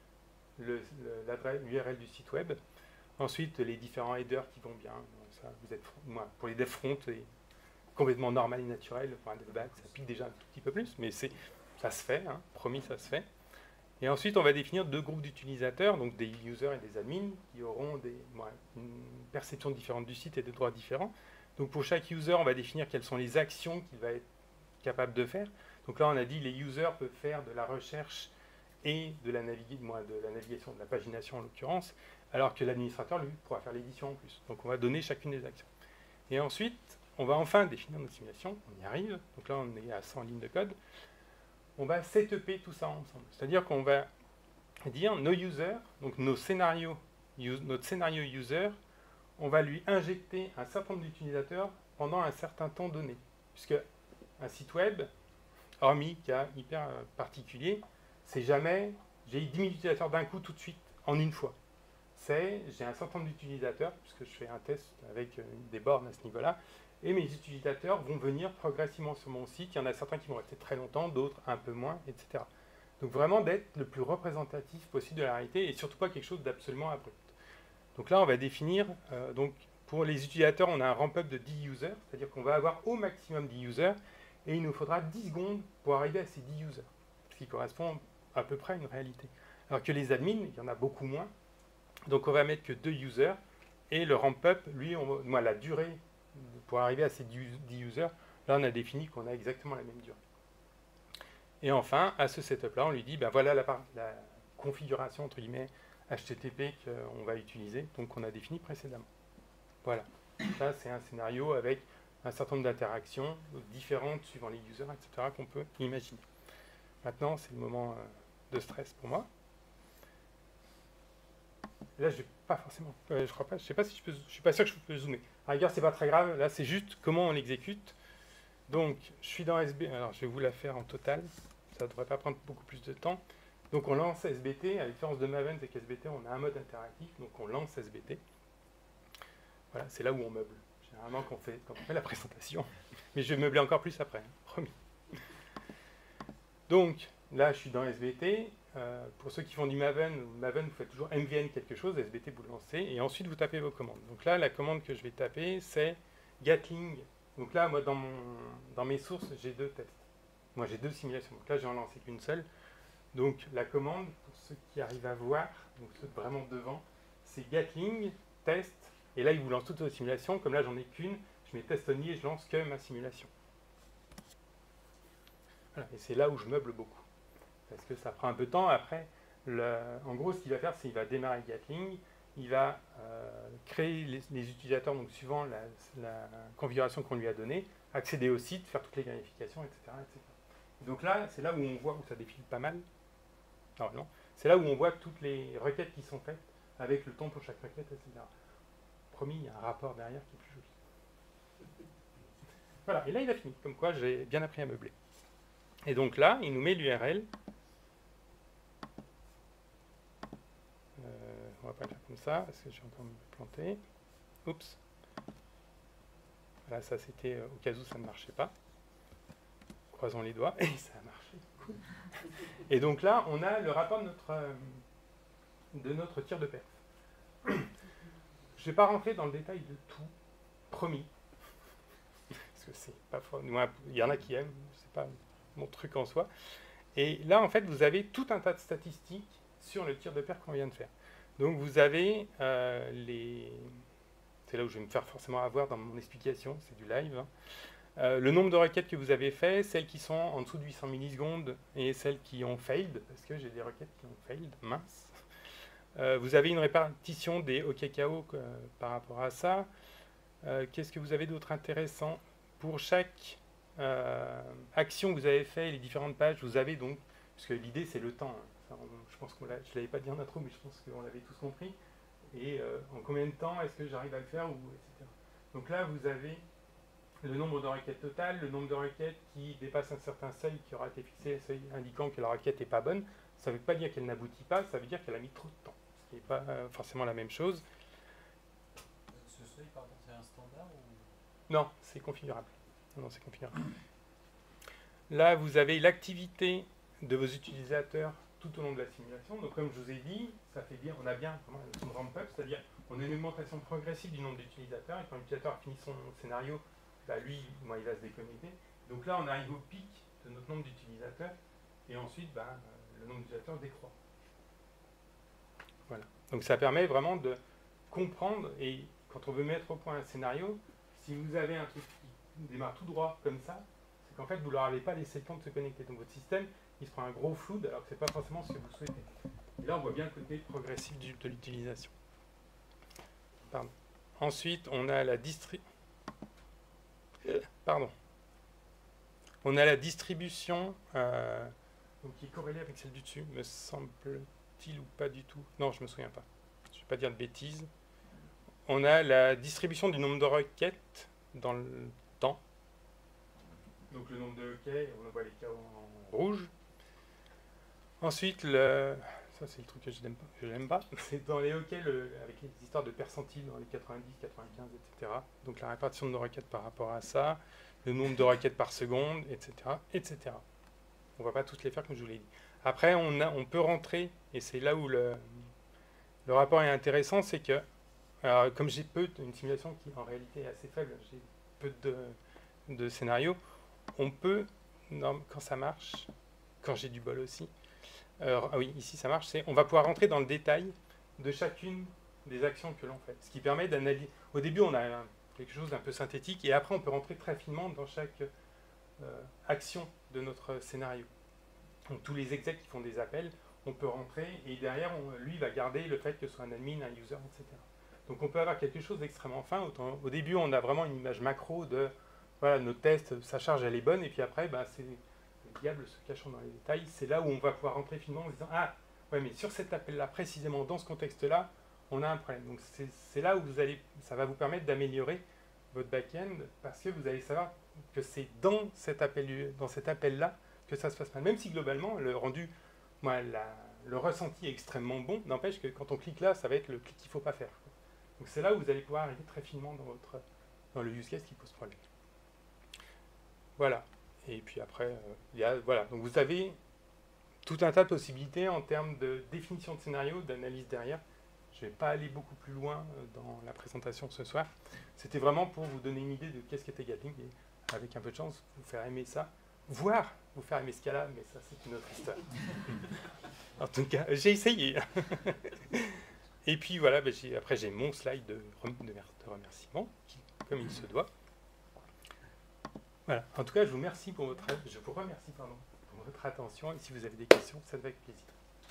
l'URL du site web. Ensuite, les différents headers qui vont bien. Ça, pour les dev front, c'est complètement normal et naturel. Pour un dev back, ça pique déjà un tout petit peu plus, mais ça se fait, hein, promis, ça se fait. Et ensuite, on va définir 2 groupes d'utilisateurs, donc des users et des admins, qui auront une perception différente du site et des droits différents. Donc pour chaque user, on va définir quelles sont les actions qu'il va être capable de faire. Donc là, on a dit les users peuvent faire de la recherche et de la navigation, de la pagination en l'occurrence, alors que l'administrateur, lui, pourra faire l'édition en plus. Donc on va donner chacune des actions. Et ensuite, on va enfin définir notre simulation. On y arrive. Donc là, on est à 100 lignes de code. On va setuper tout ça ensemble. C'est-à-dire qu'on va dire nos users, donc notre scénario user, on va lui injecter un certain nombre d'utilisateurs pendant un certain temps donné. Puisque un site web, hormis cas hyper particulier, c'est jamais j'ai 10 000 utilisateurs d'un coup tout de suite, en une fois. J'ai un certain nombre d'utilisateurs, puisque je fais un test avec des bornes à ce niveau-là, et mes utilisateurs vont venir progressivement sur mon site. Il y en a certains qui vont rester très longtemps, d'autres un peu moins, etc. Donc vraiment d'être le plus représentatif possible de la réalité, et surtout pas quelque chose d'absolument abrupt. Donc là, on va définir, donc pour les utilisateurs, on a un ramp-up de 10 users, c'est-à-dire qu'on va avoir au maximum 10 users, et il nous faudra 10 secondes pour arriver à ces 10 users, ce qui correspond à peu près à une réalité. Alors que les admins, il y en a beaucoup moins, donc on va mettre que 2 users, et le ramp-up, lui, la durée pour arriver à ces 10 users, là on a défini qu'on a exactement la même durée. Et enfin, à ce setup-là, on lui dit, ben voilà la configuration, entre guillemets, HTTP qu'on va utiliser, donc qu'on a défini précédemment. Voilà. Ça, c'est un scénario avec un certain nombre d'interactions différentes suivant les users, etc., qu'on peut imaginer. Maintenant, c'est le moment de stress pour moi. Là, je vais pas forcément, je crois pas, je sais pas si je suis pas sûr que je peux zoomer. À la rigueur, c'est pas très grave. Là, c'est juste comment on l'exécute. Donc, je suis dans SBT. Alors, je vais vous la faire en total. Ça ne devrait pas prendre beaucoup plus de temps. Donc, on lance SBT. À la différence de Maven, c'est qu'SBT, on a un mode interactif. Donc, on lance SBT. Voilà, c'est là où on meuble. Généralement, quand on fait la présentation. Mais je vais meubler encore plus après, hein, promis. Donc, là, je suis dans SBT. Pour ceux qui font du Maven, vous faites toujours MVN quelque chose, SBT vous le lancez, et ensuite vous tapez vos commandes. Donc là, la commande que je vais taper, c'est Gatling. Donc là, moi, dans mes sources, j'ai 2 tests. Moi, j'ai 2 simulations. Donc là, j'ai en lancé qu'une seule. Donc la commande, pour ceux qui arrivent à voir, donc ceux vraiment devant, c'est Gatling, test, et là, il vous lance toutes vos simulations. Comme là, j'en ai qu'une, je mets test only et je lance que ma simulation. Voilà, et c'est là où je meuble beaucoup. Parce que ça prend un peu de temps. Après, en gros, ce qu'il va faire, c'est qu'il va démarrer Gatling, il va créer les utilisateurs, donc suivant la configuration qu'on lui a donnée, accéder au site, faire toutes les vérifications, etc. etc. Donc là, c'est là où on voit, où ça défile pas mal, normalement, c'est là où on voit toutes les requêtes qui sont faites, avec le temps pour chaque requête, etc. Promis, il y a un rapport derrière qui est plus joli. Voilà, et là, il a fini, comme quoi j'ai bien appris à meubler. Et donc là, il nous met l'URL. On va pas le faire comme ça, parce que je vais encore me planter. Oups. Voilà, ça c'était au cas où ça ne marchait pas. Croisons les doigts, et ça a marché. Cool. Et donc là, on a le rapport de notre tir de perf. Je ne vais pas rentrer dans le détail de tout, promis. Parce que c'est pas fort. Il y en a qui aiment, c'est pas mon truc en soi. Et là, en fait, vous avez tout un tas de statistiques sur le tir de perf qu'on vient de faire. Donc vous avez c'est là où je vais me faire forcément avoir dans mon explication, c'est du live. Hein. Le nombre de requêtes que vous avez fait, celles qui sont en dessous de 800 millisecondes et celles qui ont failed, parce que j'ai des requêtes qui ont failed, mince. Vous avez une répartition des OKKO par rapport à ça. Qu'est-ce que vous avez d'autre intéressant? Pour chaque action que vous avez fait, les différentes pages, vous avez donc, parce que l'idée c'est le temps, hein. Je pense que je ne l'avais pas dit en intro, mais je pense qu'on l'avait tous compris. Et en combien de temps est-ce que j'arrive à le faire, etc. Donc là, vous avez le nombre de requêtes totales, le nombre de requêtes qui dépassent un certain seuil qui aura été fixé, un seuil indiquant que la requête n'est pas bonne. Ça ne veut pas dire qu'elle n'aboutit pas, ça veut dire qu'elle a mis trop de temps, ce qui n'est pas forcément la même chose. Ce seuil, pardon, c'est un standard ou Non, c'est configurable. Non, c'est configurable. Là, vous avez l'activité de vos utilisateurs tout au long de la simulation. Donc, comme je vous ai dit, ça fait bien, on a bien une ramp-up, c'est-à-dire on a une augmentation progressive du nombre d'utilisateurs. Et quand l'utilisateur a fini son scénario, bah, lui, il va se déconnecter. Donc là, on arrive au pic de notre nombre d'utilisateurs. Et ensuite, bah, le nombre d'utilisateurs décroît. Voilà. Donc ça permet vraiment de comprendre, et quand on veut mettre au point un scénario, si vous avez un truc qui démarre tout droit comme ça, c'est qu'en fait vous ne leur avez pas laissé le temps de se connecter. Donc votre système, il se prend un gros flood alors que ce n'est pas forcément ce que vous souhaitez. Et là on voit bien le côté progressif de l'utilisation. Pardon. Ensuite, on a la On a la distribution donc qui est corrélée avec celle du dessus, me semble-t-il, ou pas du tout. Non, je ne me souviens pas. Je ne vais pas dire de bêtises. On a la distribution du nombre de requêtes dans le temps. Donc le nombre de requêtes, on voit les cas en rouge. Ensuite, ça c'est le truc que je n'aime pas, c'est dans les hockey avec les histoires de percentiles dans les 90, 95, etc. Donc la répartition de nos requêtes par rapport à ça, le nombre de requêtes par seconde, etc. etc. On ne va pas toutes les faire comme je vous l'ai dit. Après, on peut rentrer, et c'est là où le rapport est intéressant, c'est que, alors, comme j'ai une simulation qui en réalité est assez faible, j'ai peu de scénarios, on peut, quand ça marche, quand j'ai du bol aussi, ah oui, ici ça marche, on va pouvoir rentrer dans le détail de chacune des actions que l'on fait. Ce qui permet d'analyser. Au début, on a quelque chose d'un peu synthétique, et après, on peut rentrer très finement dans chaque action de notre scénario. Donc, tous les execs qui font des appels, on peut rentrer, et derrière, lui va garder le fait que ce soit un admin, un user, etc. Donc, on peut avoir quelque chose d'extrêmement fin. Au début, on a vraiment une image macro de, voilà, nos tests, sa charge, elle est bonne, et puis après, bah, c'est le diable se cachant dans les détails. C'est là où on va pouvoir rentrer finement en disant, ah, ouais, mais sur cet appel-là, précisément dans ce contexte-là, on a un problème. Donc, c'est là où ça va vous permettre d'améliorer votre back-end, parce que vous allez savoir que c'est dans cet appel-là que ça se passe mal. Même si globalement, le rendu, le ressenti est extrêmement bon, n'empêche que quand on clique là, ça va être le clic qu'il ne faut pas faire. Donc c'est là où vous allez pouvoir arriver très finement dans le use case qui pose problème. Voilà. Et puis après, voilà. Donc vous avez tout un tas de possibilités en termes de définition de scénario, d'analyse derrière. Je ne vais pas aller beaucoup plus loin dans la présentation ce soir. C'était vraiment pour vous donner une idée de qu'est-ce qu'était Gatling et avec un peu de chance, vous faire aimer ça, voire vous faire aimer Scala, mais ça c'est une autre histoire. En tout cas, j'ai essayé. Et puis voilà, après j'ai mon slide de remerciement, comme il se doit. Voilà. En tout cas, je vous remercie pour votre attention, et si vous avez des questions, ça va avec plaisir.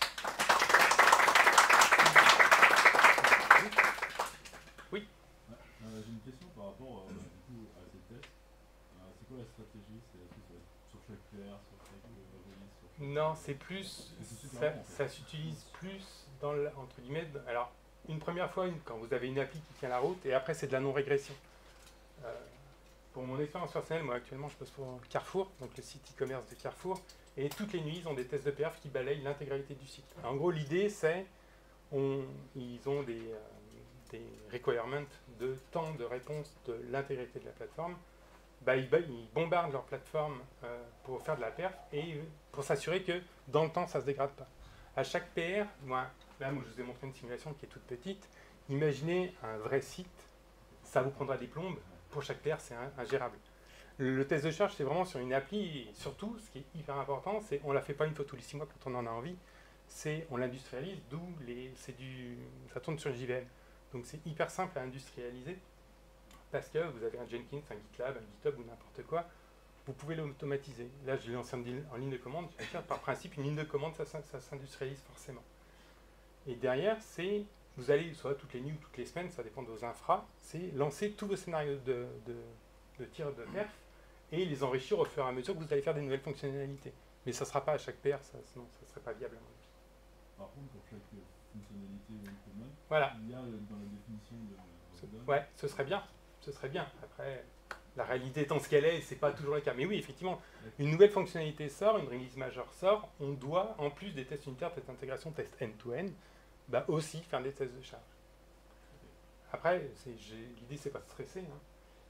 Oui. J'ai une question par rapport du coup, à ces tests. C'est quoi la stratégie? Sur chaque PR, sur chaque release, sur chaque... Non, c'est plus... Ça s'utilise plus dans entre guillemets... Alors, une première fois, quand vous avez une appli qui tient la route, et après, c'est de la non-régression. Pour mon expérience personnelle, moi, actuellement, je bosse pour Carrefour, donc le site e-commerce de Carrefour, et toutes les nuits, ils ont des tests de perf qui balayent l'intégralité du site. En gros, l'idée, c'est... Ils ont des requirements de temps de réponse de l'intégrité de la plateforme. Ils bombardent leur plateforme pour faire de la perf et pour s'assurer que dans le temps, ça ne se dégrade pas. À chaque PR, moi, je vous ai montré une simulation qui est toute petite. Imaginez un vrai site, ça vous prendra des plombes. Pour chaque PR, c'est ingérable. Le test de charge, c'est vraiment sur une appli. Et surtout, ce qui est hyper important, c'est on ne la fait pas une fois tous les 6 mois quand on en a envie. On l'industrialise, ça tourne sur JVM. Donc c'est hyper simple à industrialiser parce que vous avez un Jenkins, un GitLab, un GitHub ou n'importe quoi, vous pouvez l'automatiser. Là, je l'ai lancé en ligne de commande. Par principe, une ligne de commande, ça s'industrialise forcément. Et derrière, vous allez, soit toutes les nuits ou toutes les semaines, ça dépend de vos infras, c'est lancer tous vos scénarios de tir de perf et les enrichir au fur et à mesure que vous allez faire des nouvelles fonctionnalités. Mais ça ne sera pas à chaque PR, sinon ça ne serait pas viable à mon avis. Par contre, pour chaque fonctionnalité commune, voilà. Il y a dans la définition de... Ouais, ce serait bien. Ce serait bien. Après, la réalité étant ce qu'elle est, c'est pas toujours le cas. Mais oui, effectivement, une nouvelle fonctionnalité sort, une release majeure sort, on doit, en plus des tests unitaires, tests d'intégration, tests end-to-end, aussi faire des tests de charge. Après, l'idée, c'est pas de stresser. Hein.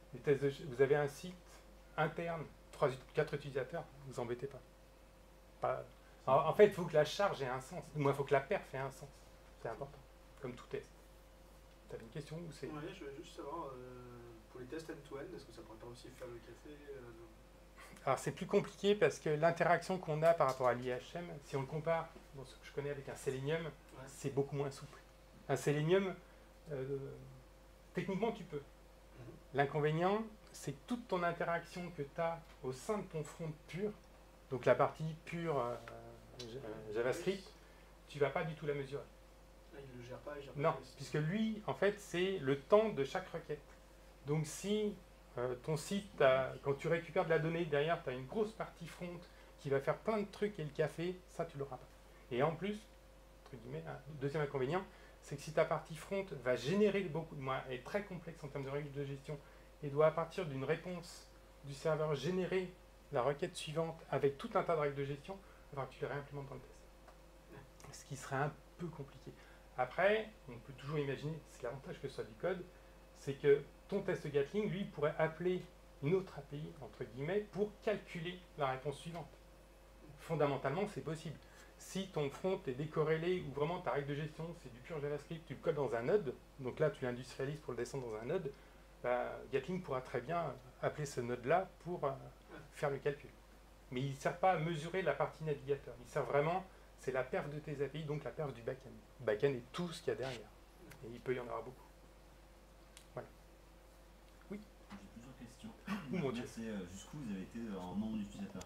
Vous avez un site interne, 4 utilisateurs, vous vous embêtez pas. En fait, il faut que la charge ait un sens. Moi, il faut que la perf ait un sens. C'est important, comme tout test. Tu avais une question ou c'est... Ouais, je voulais juste savoir, pour les tests end-to-end, est-ce que ça pourrait pas aussi faire le café Alors, c'est plus compliqué parce que l'interaction qu'on a par rapport à l'IHM, si on le compare, dans ce que je connais avec un Selenium, c'est beaucoup moins souple. Un Selenium, techniquement, tu peux. L'inconvénient, c'est que toute ton interaction que tu as au sein de ton front pur, donc la partie pure JavaScript, tu ne vas pas du tout la mesurer. Il ne le gère pas, il gère pas. Non, puisque lui, en fait, c'est le temps de chaque requête. Donc si ton site, quand tu récupères de la donnée, derrière, tu as une grosse partie front qui va faire plein de trucs et le café, ça, tu ne l'auras pas. Et en plus, entre guillemets, deuxième inconvénient, c'est que si ta partie front va générer beaucoup de moins, est très complexe en termes de règles de gestion, et doit à partir d'une réponse du serveur générer la requête suivante avec tout un tas de règles de gestion, il va falloir que tu les réimplémentes dans le test. Ce qui serait un peu compliqué. Après, on peut toujours imaginer, c'est l'avantage que ce soit du code, c'est que ton test Gatling, lui, pourrait appeler une autre API, entre guillemets, pour calculer la réponse suivante. Fondamentalement, c'est possible. Si ton front est décorrélé ou vraiment ta règle de gestion, c'est du pur JavaScript, tu le codes dans un node, donc là, tu l'industrialises pour le descendre dans un node, Gatling pourra très bien appeler ce node-là pour faire le calcul. Mais il ne sert pas à mesurer la partie navigateur. Il sert vraiment, c'est la perf de tes API, donc la perf du backend. Le backend est tout ce qu'il y a derrière. Et il peut y en avoir beaucoup. Voilà. Oui. J'ai plusieurs questions. Mon Dieu. C'est jusqu'où vous avez été en nombre d'utilisateurs?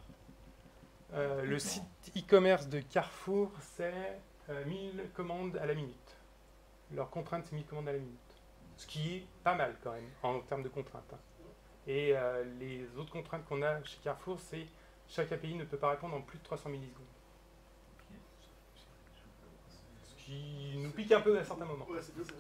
Le site e-commerce de Carrefour, c'est 1000 commandes à la minute. Leur contrainte, c'est 1000 commandes à la minute. Ce qui est pas mal quand même, en termes de contraintes. Et les autres contraintes qu'on a chez Carrefour, c'est chaque API ne peut pas répondre en plus de 300 millisecondes. Ce qui nous pique un peu à certains moments.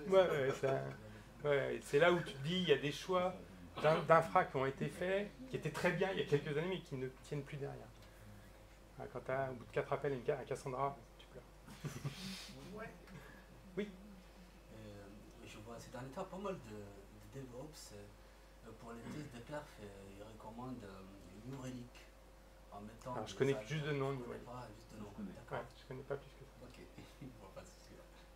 C'est là où tu te dis, il y a des choix d'infra qui ont été faits, qui étaient très bien il y a quelques années, mais qui ne tiennent plus derrière. Quand tu as, au bout de 4 appels, à Cassandra, tu pleures. Oui. Je vois ces derniers temps pas mal de DevOps pour les tests de perf, ils recommandent New Relic en mettant. Alors je connais juste de nom. Je connais pas juste de nom. D'accord. Je connais pas plus que ça. Ok. Bon, pas de souci.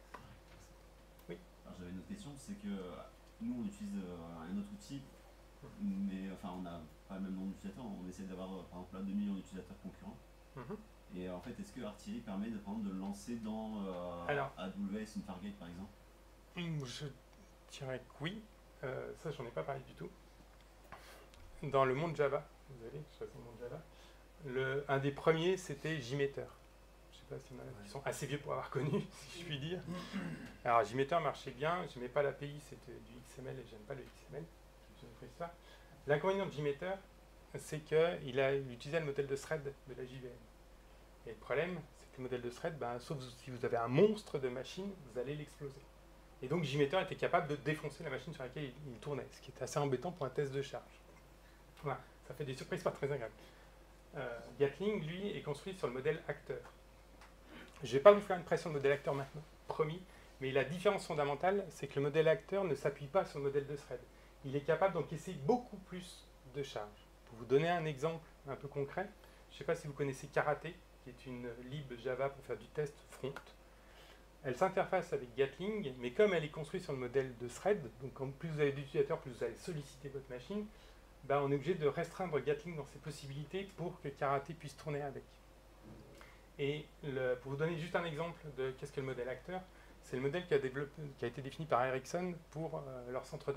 Oui. Alors j'avais une autre question, c'est que nous on utilise un autre outil, mais enfin on n'a pas le même nombre d'utilisateurs, on essaie d'avoir par exemple là 2 millions d'utilisateurs concurrents. Et en fait, est-ce que Artillery permet de lancer dans AWS une Fargate par exemple? Je dirais que oui. Ça, j'en ai pas parlé du tout. Dans le monde Java, désolé, je suis dans le monde Java, un des premiers, c'était JMeter. Je sais pas s'il y en a qui sont assez vieux pour avoir connu, si je puis dire. Alors, JMeter marchait bien, je n'aimais pas l'API, c'était du XML et j'aime pas le XML. L'inconvénient de JMeter, c'est qu'il utilisait le modèle de thread de la JVM. Et le problème, c'est que le modèle de thread, sauf si vous avez un monstre de machine, vous allez l'exploser. Et donc JMeter était capable de défoncer la machine sur laquelle il tournait, ce qui est assez embêtant pour un test de charge. Voilà, ça fait des surprises pas très agréables. Gatling, lui, est construit sur le modèle acteur. Je ne vais pas vous faire une pression de modèle acteur maintenant, promis, mais la différence fondamentale, c'est que le modèle acteur ne s'appuie pas sur le modèle de thread. Il est capable d'encaisser beaucoup plus de charge. Pour vous donner un exemple un peu concret, je ne sais pas si vous connaissez Karate, qui est une lib Java pour faire du test front. Elle s'interface avec Gatling, mais comme elle est construite sur le modèle de thread, donc plus vous avez d'utilisateurs, plus vous allez solliciter votre machine, on est obligé de restreindre Gatling dans ses possibilités pour que Karate puisse tourner avec. Et pour vous donner juste un exemple de qu'est-ce que le modèle acteur, c'est le modèle qui a été défini par Ericsson pour leur centre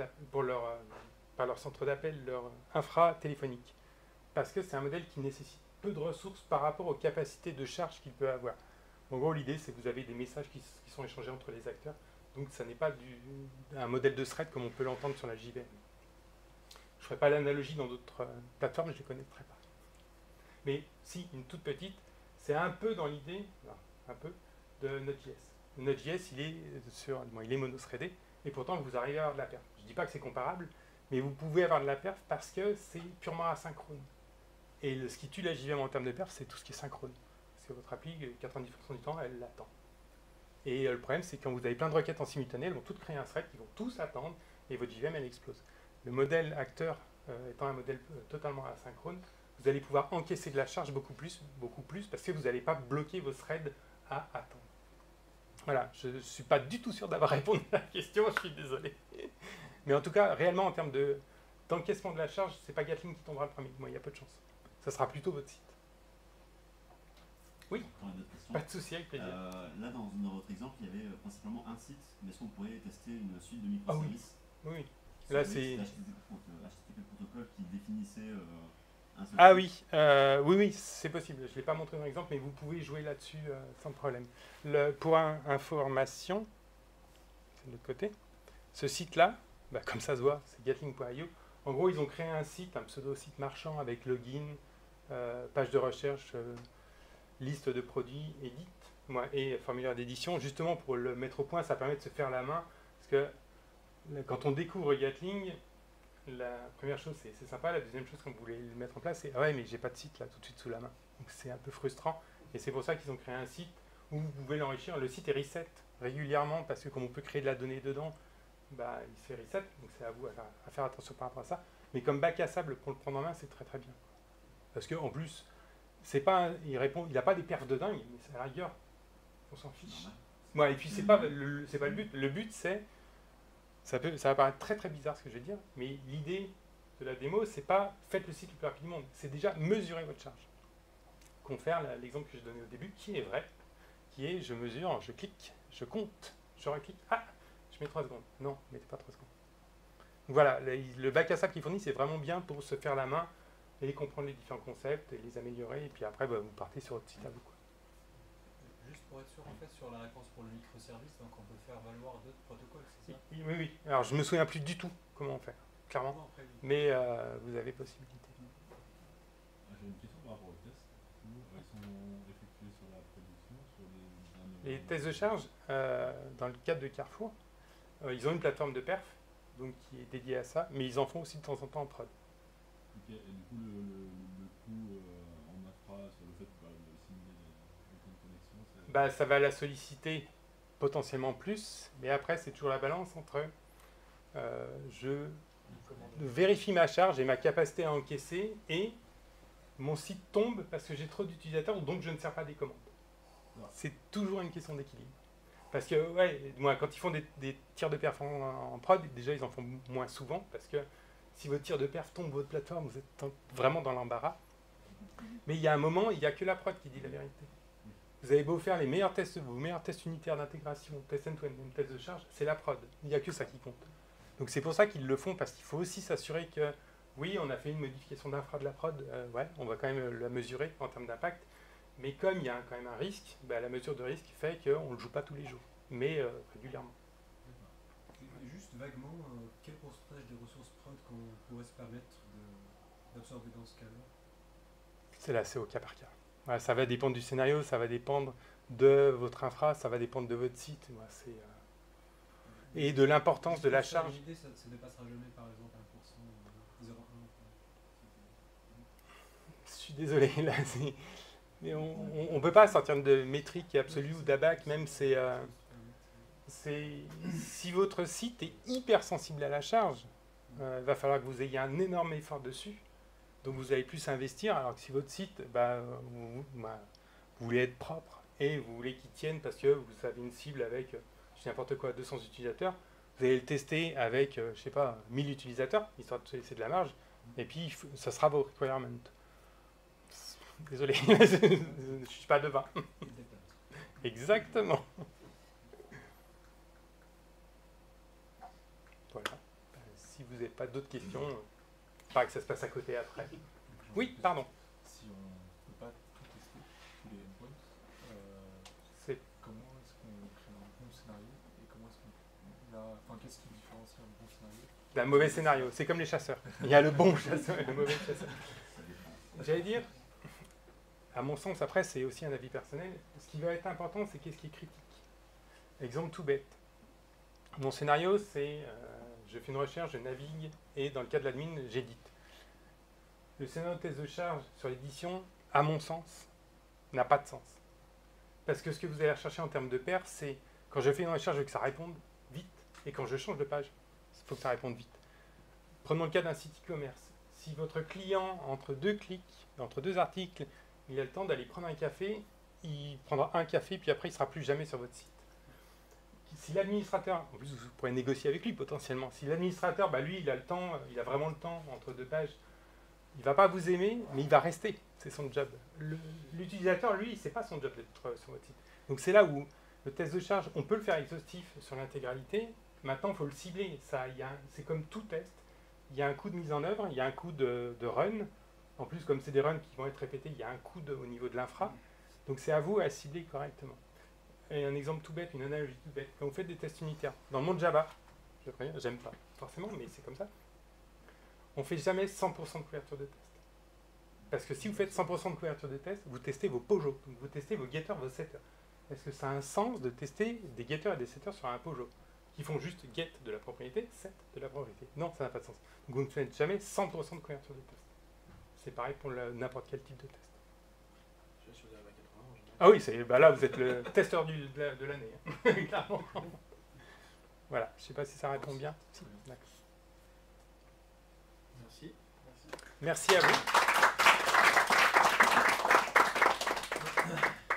d'appel, leur infra téléphonique. Parce que c'est un modèle qui nécessite peu de ressources par rapport aux capacités de charge qu'il peut avoir. En gros, l'idée, c'est que vous avez des messages qui sont échangés entre les acteurs. Donc, ça n'est pas un modèle de thread comme on peut l'entendre sur la JVM. Je ne ferai pas l'analogie dans d'autres plateformes, je ne les connaîtrai pas. Mais si, une toute petite, c'est un peu dans l'idée, de Node.js. Node.js, il est monothreadé, et pourtant, vous arrivez à avoir de la perf. Je ne dis pas que c'est comparable, mais vous pouvez avoir de la perf parce que c'est purement asynchrone. Et ce qui tue la JVM en termes de perf, c'est tout ce qui est synchrone. Parce que votre appli, 90% du temps, elle l'attend. Et le problème, c'est que quand vous avez plein de requêtes en simultané, elles vont toutes créer un thread, qui vont tous attendre, et votre JVM, elle explose. le modèle acteur étant un modèle totalement asynchrone, vous allez pouvoir encaisser de la charge beaucoup plus parce que vous n'allez pas bloquer vos threads à attendre. Voilà, je ne suis pas du tout sûr d'avoir répondu à la question, je suis désolé. Mais en tout cas, réellement, en termes d'encaissement de la charge, c'est pas Gatling qui tombera le premier. Moi, il y a peu de chance. Ça sera plutôt votre site. Oui, pas de souci, avec plaisir. Là, dans votre exemple, il y avait principalement un site, mais est-ce qu'on pourrait tester une suite de microservices? Oui. Là, c'est HTTP protocole qui définissait un seul Ah site. oui, oui, c'est possible. Je ne l'ai pas montré dans l'exemple, mais vous pouvez jouer là-dessus sans problème. Pour information, c'est de l'autre côté, ce site-là, bah, comme ça se voit, c'est gatling.io. En gros, ils ont créé un site, un pseudo-site marchand avec login, page de recherche, liste de produits, edit, et formulaire d'édition. Justement, pour le mettre au point, ça permet de se faire la main, parce que quand on découvre Gatling, la première chose, c'est sympa. La deuxième chose, quand vous voulez le mettre en place, c'est ah ouais, mais j'ai pas de site là tout de suite sous la main. Donc c'est un peu frustrant. Et c'est pour ça qu'ils ont créé un site où vous pouvez l'enrichir. Le site est reset régulièrement parce que comme on peut créer de la donnée dedans, bah, il se fait reset. Donc c'est à vous à faire attention par rapport à ça. Mais comme bac à sable pour le prendre en main, c'est très très bien. Parce que en plus, c'est pas il n'a pas des perfs de dingue, mais c'est à la rigueur. On s'en fiche. Ouais, et puis c'est pas le but. Le but c'est ça va paraître très très bizarre ce que je vais dire, mais l'idée de la démo, c'est pas faites le site le plus rapidement, c'est déjà mesurer votre charge. Confère l'exemple que je donnais au début, qui est vrai, qui est je mesure, je clique, je compte, je reclique, ah, je mets 3 secondes. Non, mettez pas 3 secondes. Donc voilà, le bac à sable qu'il fournit, c'est vraiment bien pour se faire la main et comprendre les différents concepts et les améliorer, et puis après, bah, vous partez sur votre site à vous, quoi. Juste pour être sûr, en fait, sur la réponse pour le microservice, donc on peut faire valoir d'autres protocoles, c'est ça? Oui, oui. Alors, je me souviens plus du tout comment on fait, clairement. Non, après, oui. Mais vous avez possibilité. J'ai une question par rapport aux tests. Ils sont effectués sur la production, sur les tests de charge, dans le cadre de Carrefour, ils ont une plateforme de perf donc, qui est dédiée à ça, mais ils en font aussi de temps en temps en prod. Ok, et du coup, le coût en infra sur le fait de simuler les temps de connexion, bah, ça va la solliciter potentiellement plus, mais après, c'est toujours la balance entre je vérifie ma charge et ma capacité à encaisser, et mon site tombe parce que j'ai trop d'utilisateurs, donc je ne sers pas des commandes. C'est toujours une question d'équilibre. Parce que, ouais, moi, quand ils font des tirs de perf en prod, déjà, ils en font moins souvent, parce que si votre tir de perf tombe votre plateforme, vous êtes vraiment dans l'embarras. Mais il y a un moment, il n'y a que la prod qui dit la vérité. Vous avez beau faire vos meilleurs tests unitaires d'intégration, tests end-to-end, tests de charge, c'est la prod. Il n'y a que ça qui compte. Donc c'est pour ça qu'ils le font, parce qu'il faut aussi s'assurer que, oui, on a fait une modification d'infra de la prod, ouais, on va quand même la mesurer en termes d'impact, mais comme il y a quand même un risque, bah, la mesure de risque fait qu'on ne le joue pas tous les jours, mais régulièrement. Et juste vaguement, quel pourcentage des ressources prod qu'on pourrait se permettre d'absorber dans ce cas-là? C'est au cas par cas. Ouais, ça va dépendre du scénario, ça va dépendre de votre infra, ça va dépendre de votre site. Ouais, et de l'importance de la charge. L'idée, ça ne dépassera jamais, par exemple, 1%, 0,1%. Je suis désolé, là, mais on ne peut pas sortir de métrique absolue ou d'abac, même si votre site est hyper sensible à la charge, il va falloir que vous ayez un énorme effort dessus. Donc vous allez plus investir, alors que si votre site, vous voulez être propre et vous voulez qu'il tienne parce que vous avez une cible avec, je sais n'importe quoi, 200 utilisateurs, vous allez le tester avec, je sais pas, 1000 utilisateurs, histoire de se laisser de la marge, et puis ça sera vos requirements. Désolé, je ne suis pas devin. Exactement. Voilà. Si vous n'avez pas d'autres questions, pas que ça se passe à côté après. Oui, pardon. Si on ne peut pas tout tester, tous les endpoints, comment est-ce qu'on crée un bon scénario et comment est-ce qu'on... qu'est-ce qui différencie un bon scénario d'un mauvais scénario? C'est comme les chasseurs. Il y a le bon chasseur et le mauvais chasseur. J'allais dire, à mon sens, après, c'est aussi un avis personnel. Ce qui va être important, c'est qu'est-ce qui est critique. Exemple tout bête. Mon scénario, c'est je fais une recherche, je navigue, et dans le cas de l'admin, j'édite. Le scénario de test de charge sur l'édition, à mon sens, n'a pas de sens. Parce que ce que vous allez rechercher en termes de pair, c'est quand je fais une recherche, je veux que ça réponde vite, et quand je change de page, il faut que ça réponde vite. prenons le cas d'un site e-commerce. Si votre client, entre 2 clics, entre 2 articles, il a le temps d'aller prendre un café, il prendra un café, puis après il ne sera plus jamais sur votre site. Si l'administrateur, en plus vous pourrez négocier avec lui potentiellement, si l'administrateur, bah lui il a le temps, il a vraiment le temps entre 2 pages, il ne va pas vous aimer, mais il va rester, c'est son job. L'utilisateur, lui, c'est pas son job d'être sur votre site. Donc c'est là où le test de charge, on peut le faire exhaustif sur l'intégralité, maintenant il faut le cibler, c'est comme tout test, il y a un coût de mise en œuvre, il y a un coût de run, en plus comme c'est des runs qui vont être répétés, il y a un coût au niveau de l'infra, donc c'est à vous à cibler correctement. Et un exemple tout bête, une analogie tout bête. Quand vous faites des tests unitaires, dans le monde Java, je préviens, j'aime pas forcément, mais c'est comme ça, on ne fait jamais 100% de couverture de test. Parce que si vous faites 100% de couverture de test, vous testez vos POJO, donc vous testez vos getters, vos setters. Est-ce que ça a un sens de tester des getters et des setters sur un POJO qui font juste get de la propriété, set de la propriété? Non, ça n'a pas de sens. Donc vous ne faites jamais 100% de couverture de test. C'est pareil pour n'importe quel type de test. Ah oui, là vous êtes le testeur de l'année, hein. Clairement. Voilà, je ne sais pas si ça répond bien. Si. D'accord. Merci. Merci à vous.